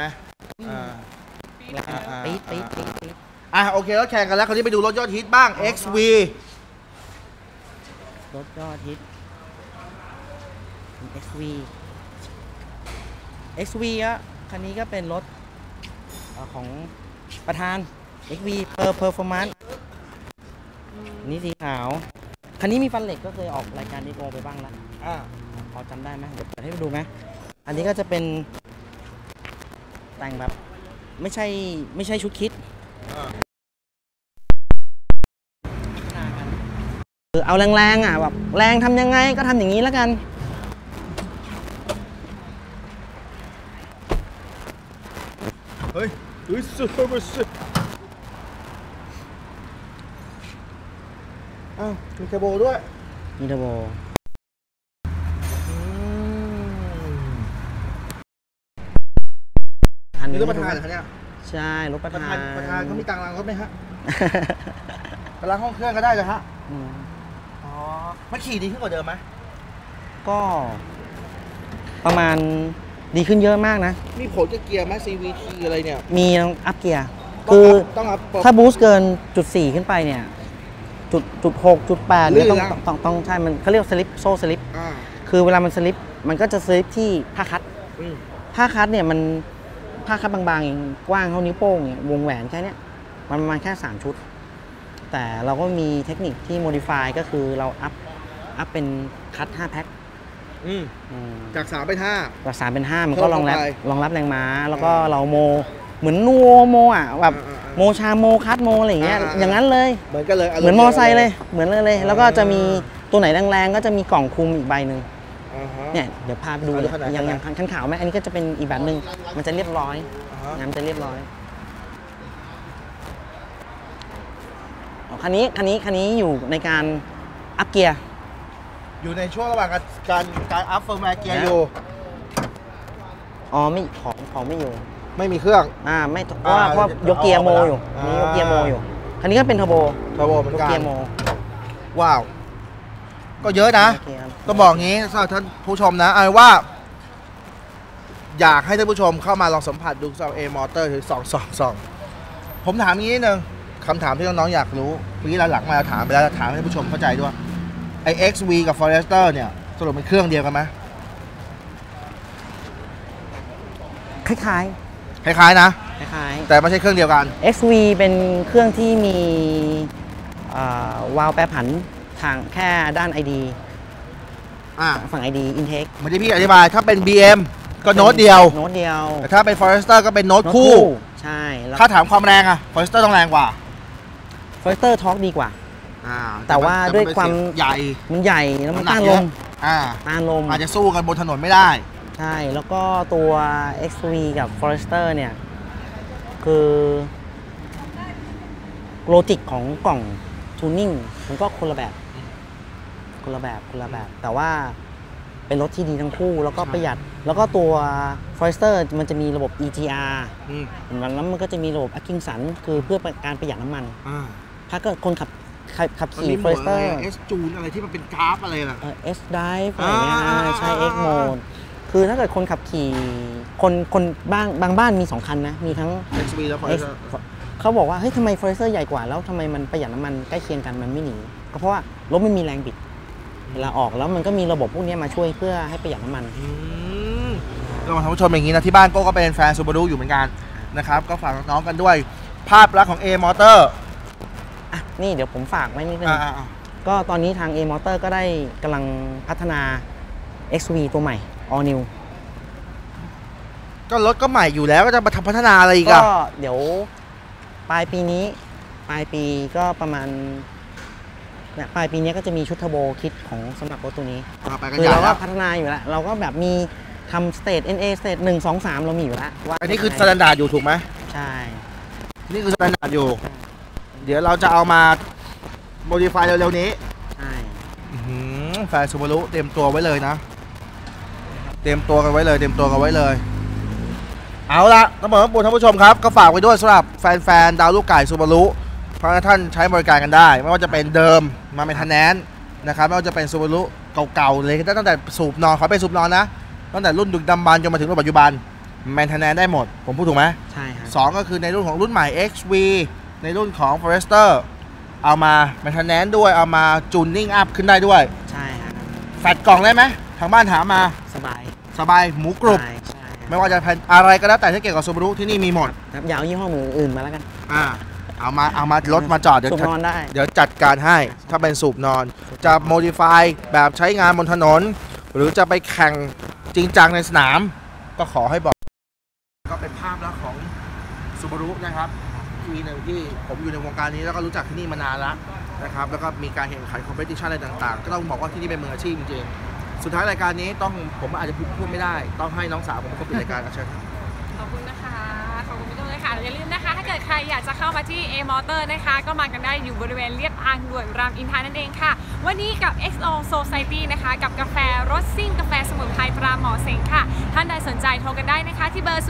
ปี๊ดโอเคแล้วแข่งกันแล้วคราวนี้ไปดูรถยอดฮิตบ้าง XV รถยอดฮิต XV อ่ะคันนี้ก็เป็นรถของประธาน XV Performance นี่สีขาวคันนี้มีฟันเหล็กก็เคยออกรายการดีโกไปบ้างแล้วพอจำได้ไหมเดี๋ยวเปิดให้ดูไหมอันนี้ก็จะเป็นแต่งแบบไม่ใช่ชุดคิดเอาแรงๆแบบแรงทำยังไงก็ทำอย่างนี้แล้วกันเฮ้ยสุดอ้าวมีเทอร์โบด้วยมีเทอร์โบนี่รถประธานเหรอคะเนี่ยใช่รถประธานเขามีตังล้างรถไหมฮะล้างห้องเครื่องก็ได้เลยฮะอ๋อมันขี่ดีขึ้นกว่าเดิมไหมก็ประมาณดีขึ้นเยอะมากนะมีผลกับเกียร์ไหม CVT อะไรเนี่ยมีอัพเกียร์คือถ้าบูสต์เกิน.4 ขึ้นไปเนี่ย.6.8 เนี่ยต้องใช่มันเขาเรียกสลิปโซ่สลิปคือเวลามันสลิปมันก็จะสลิปที่ผ้าคัดเนี่ยมันผ้าคัดบางๆอย่างกว้างเท่านิ้วโป้งเนี่ยวงแหวนแค่นี้มันประมาณแค่3ชุดแต่เราก็มีเทคนิคที่ modify ก็คือเราอัพเป็นคัด5แพ็คจาก3เป็น5 จาก3เป็น5มันก็รองรับแรงม้าแล้วก็เราโมเหมือนนัวโมอ่ะแบบโมชาโมคัดโมอะไรอย่างเงี้ยอย่างนั้นเลยเหมือนกันเลยเหมือนมอไซค์เลยเหมือนเลยแล้วก็จะมีตัวไหนแรงๆก็จะมีกล่องคุมอีกใบหนึ่งเนี่ยเดี๋ยวพาไปดูอย่างคันขาวไหมอันนี้ก็จะเป็นอีกแบบหนึ่งมันจะเรียบร้อยงานจะเรียบร้อยคันนี้อยู่ในการอัพเกียร์อยู่ในช่วงระหว่างการอัพเฟิร์มแวร์เกียร์อยู่ไม่ของไม่อยู่ไม่มีเครื่องไม่เพราะยกเกียร์โมอยู่นี่ยกเกียร์โมอยู่คันนี้ก็เป็นเทอร์โบเหมือนกันเกียร์โมว้าวก็เยอะนะต้องบอกงี้สำหรับท่านผู้ชมนะเอาว่าอยากให้ท่านผู้ชมเข้ามาลองสัมผัสดูสำหรับ A Motor ถึง222ผมถามงี้นิดนึงคำถามที่น้องๆอยากรู้เมื่อกี้เราหลังมาถามไปแล้วถามให้ท่านผู้ชมเข้าใจด้วยไอ้ XV กับ Forester เนี่ยสรุปเป็นเครื่องเดียวกันไหมคล้ายนะแต่ไม่ใช่เครื่องเดียวกัน XV เป็นเครื่องที่มีวาล์วแปรผันทางแค่ด้าน ID ฝั่ง ID intake เหมือนที่พี่อธิบายถ้าเป็น BM ก็โน้ตเดียวแต่ถ้าเป็น Forester ก็เป็นโน้ตคู่ใช่ถ้าถามความแรงอะ Forester ต้องแรงกว่า Forester ทอร์กดีกว่าแต่ว่าด้วยความมันใหญ่แล้วมันต้านลมอาจจะสู้กันบนถนนไม่ได้ใช่แล้วก็ตัว XV กับ Forester เนี่ยคือโลจิกของกล่องทูนิ่งมันก็คนละแบบแต่ว่าเป็นรถที่ดีทั้งคู่แล้วก็ประหยัดแล้วก็ตัว Forester มันจะมีระบบ EGR แล้วมันก็จะมีระบบ Atkinson คือเพื่อการประหยัดน้ำมันถ้าเกิดคนขับขี่ Forester S จูนอะไรที่มันเป็นกราฟอะไรล่ะ S Drive อะไรเงี้ยใช้ X Mode คือถ้าเกิดคนขับขี่คนบางบ้านมี2คันนะมีทั้ง XV และ Forester เขาบอกว่าเฮ้ยทำไม Forester ใหญ่กว่าแล้วทำไมมันประหยัดน้ำมันใกล้เคียงกันมันไม่หนีก็เพราะว่ารถไม่มีแรงบิดเวลาออกแล้วมันก็มีระบบพวกนี้มาช่วยเพื่อให้ประหยัดน้ำมันเราท่านผู้ชมอย่างนี้นะที่บ้านก็เป็นแฟน Subaru อยู่เหมือนกันนะครับก็ฝากน้องกันด้วยภาพลักษณ์ของ A Motor นี่เดี๋ยวผมฝากไว้นิดนึงก็ตอนนี้ทาง A Motor ก็ได้กำลังพัฒนา XV ตัวใหม่ All New ก็รถก็ใหม่อยู่แล้วก็จะมาทำพัฒนาอะไรอีกอะก็เดี๋ยวปลายปีก็ประมาณปลายปีนี้ก็จะมีชุดเทอร์โบคิดของสำหรับรถตัวนี้คือเราก็พัฒนาอยู่แล้วเราก็แบบมีทำสเตจ NA สเตจ1 2 3เรามีอยู่แล้วอันนี้คือสแตนดาร์ดอยู่ถูกไหมใช่นี่คือสแตนดาร์ดอยู่เดี๋ยวเราจะเอามาโมดิฟายเร็วๆนี้ใช่แฟนซูบารุเตรียมตัวไว้เลยนะเตรียมตัวกันไว้เลยเอาละต้องบอกท่านผู้ชมครับก็ฝากไว้ด้วยสำหรับแฟนๆดาวลูกไก่ซูบารุเพราะท่านใช้บริการกันได้ไม่ว่าจะเป็นเดิมมาเป็นทันแนนนะครับไม่ว่าจะเป็นซูบารุเก่าๆเลยตั้งแต่สูบนอนขอเป็นสูบนอนนะตั้งแต่รุ่นดึกดำบรรพ์จนมาถึงรุ่นปัจจุบันแมนเทนแนนได้หมดผมพูดถูกไหมใช่ครับ 2ก็คือในรุ่นของรุ่นใหม่ XV ในรุ่นของ Forester เอามาแมนเทนแนนด้วยเอามาจูนนิ่งอัพขึ้นได้ด้วยใช่ครับแฟตกล่องได้ไหมทางบ้านถามมาสบายหมูกรุบไม่ว่าจะเป็นอะไรก็แล้วแต่ที่เกี่ยวกับซูบารุที่นี่มีหมดอย่าเอายี่ห้อมืออื่นมาแล้วกันเอามารถมาจอดเดี๋ยวจัดการให้ถ้าเป็นสูบนอนจะโมดิฟายแบบใช้งานบนถนนหรือจะไปแข่งจริงจังในสนามก็ขอให้บอกก็เป็นภาพลักษณ์ของซูบารุนะครับทีหนึ่งที่ผมอยู่ในวงการนี้แล้วก็รู้จักที่นี่มานานแล้วนะครับแล้วก็มีการแข่งขันคอมเพติชันอะไรต่างๆก็ต้องบอกว่าที่นี่เป็นมืออาชีพจริงๆสุดท้ายรายการนี้ผมอาจจะพูดไม่ได้ต้องให้น้องสาวผมเป็นคนปิดรายการนะเชิญขอบคุณนะคะขอบคุณพี่ต้นเลยค่ะอย่าลืมนะคะถ้าเกิดใครอยากจะเข้ามาที่ A Motor นะคะก็มากันได้อยู่บริเวณเลียบทางด่วนรามอินทรานั่นเองค่ะวันนี้กับ XO Society นะคะกับกาแฟรสซิ่งกาแฟสมุนไพรตราหมอเสงค่ะท่านใดสนใจโทรกันได้นะคะที่เบอร์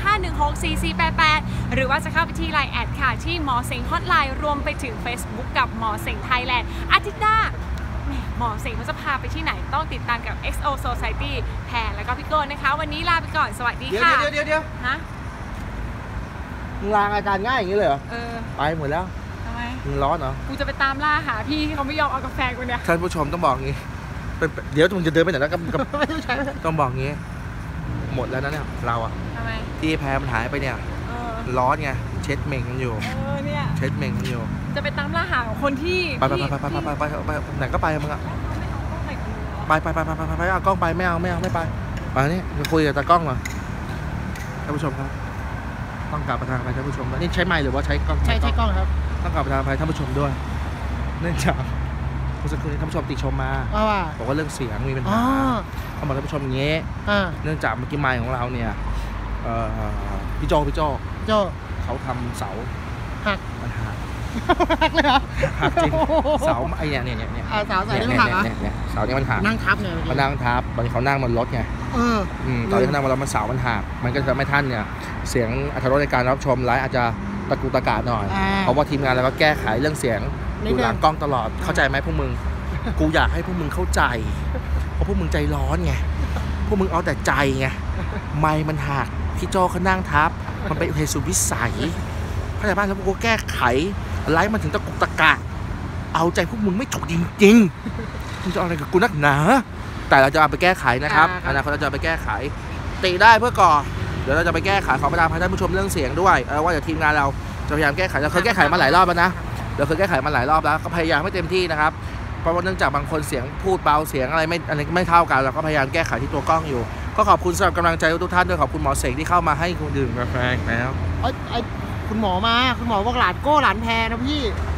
025164488 หรือว่าจะเข้าไปที่ Line แอดค่ะที่หมอเสงฮอตไลน์รวมไปถึง Facebook กับหมอเสงไทยแลนด์อาทิตย์หน้าหมอเสงเขาจะพาไปที่ไหนต้องติดตามกับ XO Society แพนแล้วก็พี่โก้นะคะวันนี้ลาไปก่อนสวัสดีค่ะเดี๋ยวฮะมึงลางอาการง่ายอย่างนี้เลยเหรอไปหมดแล้วทำไมมึงร้อนเหรอกูจะไปตามล่าหาพี่ที่เขาไม่ยอมเอากาแฟกูเนี่ยท่านผู้ชมต้องบอกงี้เดี๋ยวมึงจะเดินไปไหนแล้วกับต้องบอกงี้หมดแล้วนะเนี่ยเราอะทำไมที่แพ้มันหายไปเนี่ยร้อนไงเช็ดเม่งมันอยู่เนี่ยเช็ดเม่งมันอยู่จะไปตามล่าหาคนที่ไปไหนก็ไปมึงอะไปเอากล้องไปไม่เอาไปไปนี่จะคุยกับตากล้องเหรอท่านผู้ชมครับต้องกลับประทานไปท่านผู้ชมนี่ใช้ไมค์หรือว่าใช้กล้องใช้กล้องครับต้องกลับประทานไปท่านผู้ชมด้วยเนื่องจากเมื่อสักครู่นี้ท่านผู้ชมติชมมาบอกว่าเรื่องเสียงมีปัญหาเขาบอกท่านผู้ชมอย่างนี้เนื่องจากเมื่อกี้ไมค์ของเราเนี่ยพี่โจเขาทำเสาหักมันหักเลยเหรอหักจริงเสาไอ้เนี่ยเสาใส่ได้มันหักเหรอเสาเนี่ยมันหักนั่งทับเนี่ยมันนั่งทับตอนนี้เขานั่งบนรถไงตอนที่เขานั่งบนรถมันเสามันหักมันก็จะทำให้ท่านเนี่ยเสียงอรรถรสในการรับชมไลฟ์อาจจะตะกุกตะกาหน่อยเพราะว่าทีมงานเราก็แก้ไขเรื่องเสียงอยู่หลังกล้องตลอดเข้าใจไหมพวกมึงกูอยากให้พวกมึงเข้าใจเพราะพวกมึงใจร้อนไงพวกมึงเอาแต่ใจไงไมค์มันหักพี่โจเขานั่งทับมันเป็นเหตุสุดวิสัยเข้าใจป่ะแล้วพวกกูแก้ไขไลฟ์มันถึงตะกุกตะกะเอาใจพวกมึงไม่ถูกจริงๆมึงจะเอาอะไรกับกูนักหนาแต่เราจะเอาไปแก้ไขนะครับอนาคตเราจะไปแก้ไขติได้เพื่อก่อเดี๋ยวเราจะไปแก้ไขขอประทานให้ท่านผู้ชมเรื่องเสียงด้วยว่าเดี๋ยวทีมงานเราจะพยายามแก้ไขเราเคยแก้ไขมาหลายรอบแล้วนะเราเคยแก้ไขมาหลายรอบแล้วก็พยายามไม่เต็มที่นะครับเพราะว่าเนื่องจากบางคนเสียงพูดเบาเสียงอะไรไม่เท่ากันเราก็พยายามแก้ไขที่ตัวกล้องอยู่ก็ขอบคุณสำหรับกำลังใจทุกท่านด้วยขอบคุณหมอเสงที่เข้ามาให้คุณดื่มกาแฟแล้วคุณหมอบอกหลานโก้หลานแพรนะพี่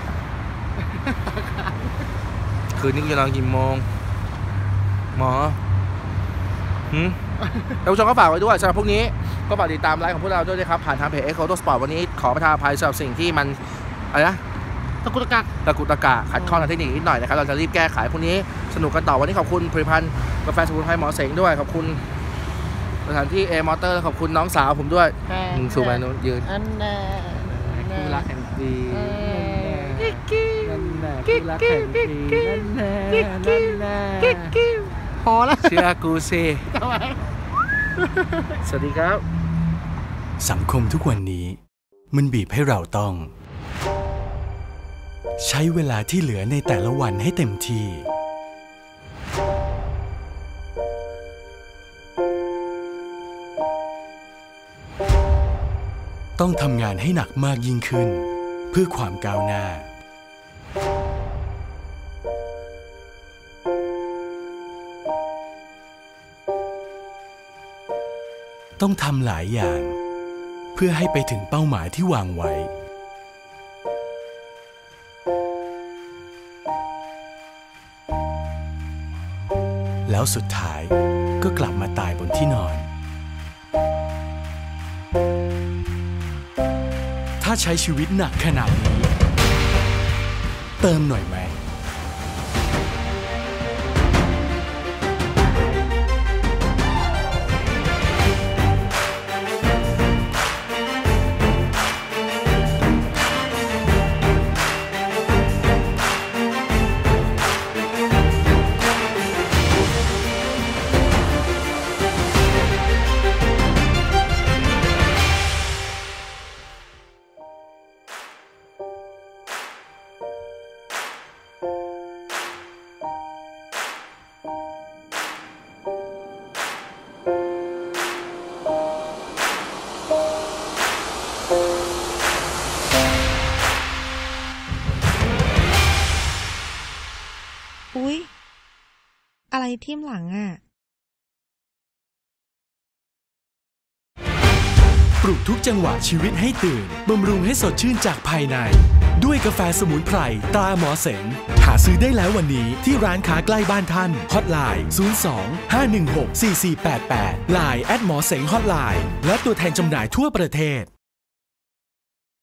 คืนนี้จะนอนกี่โมงหมอท่านผู้ชมก็ฝากไว้ด้วยสำหรับพวกนี้ก็ฝากติดตามไลฟ์ของพวกเราด้วยนะครับผ่านทางเพจ XO Sport วันนี้ขอประทานอภัยสำหรับสิ่งที่มันอะไรนะตะกุกตะกะขัดข้องทางเทคนิคนิดหน่อยนะครับเราจะรีบแก้ไขพวกนี้สนุกกันต่อวันนี้ขอบคุณผลิตภัณฑ์กาแฟสมุนไพรหมอเสงด้วยขอบคุณสถานที่ A Motor ขอบคุณน้องสาวผมด้วยสูงไปนู้นยืนคู่รักแห่งปีนั่นแหละคู่รักแห่งปีนั่นแหละพอแล้วเชื่อกูสิสวัสดีครับสังคมทุกวันนี้มันบีบให้เราต้องใช้เวลาที่เหลือในแต่ละวันให้เต็มที่ต้องทำงานให้หนักมากยิ่งขึ้นเพื่อความก้าวหน้าต้องทำหลายอย่างเพื่อให้ไปถึงเป้าหมายที่วางไว้แล้วสุดท้ายก็กลับมาตายบนที่นอนถ้าใช้ชีวิตหนักขนาดนี้เติมหน่อยไหมอุ๊ยอะไรทิ่มหลังอ่ะปลุกทุกจังหวะชีวิตให้ตื่นบำรุงให้สดชื่นจากภายในด้วยกาแฟสมุนไพรตราหมอเสงหาซื้อได้แล้ววันนี้ที่ร้านค้าใกล้บ้านท่านฮอตไลน์ 02-516-4488 ไลน์แอดหมอเสงฮอตไลน์และตัวแทนจำหน่ายทั่วประเทศ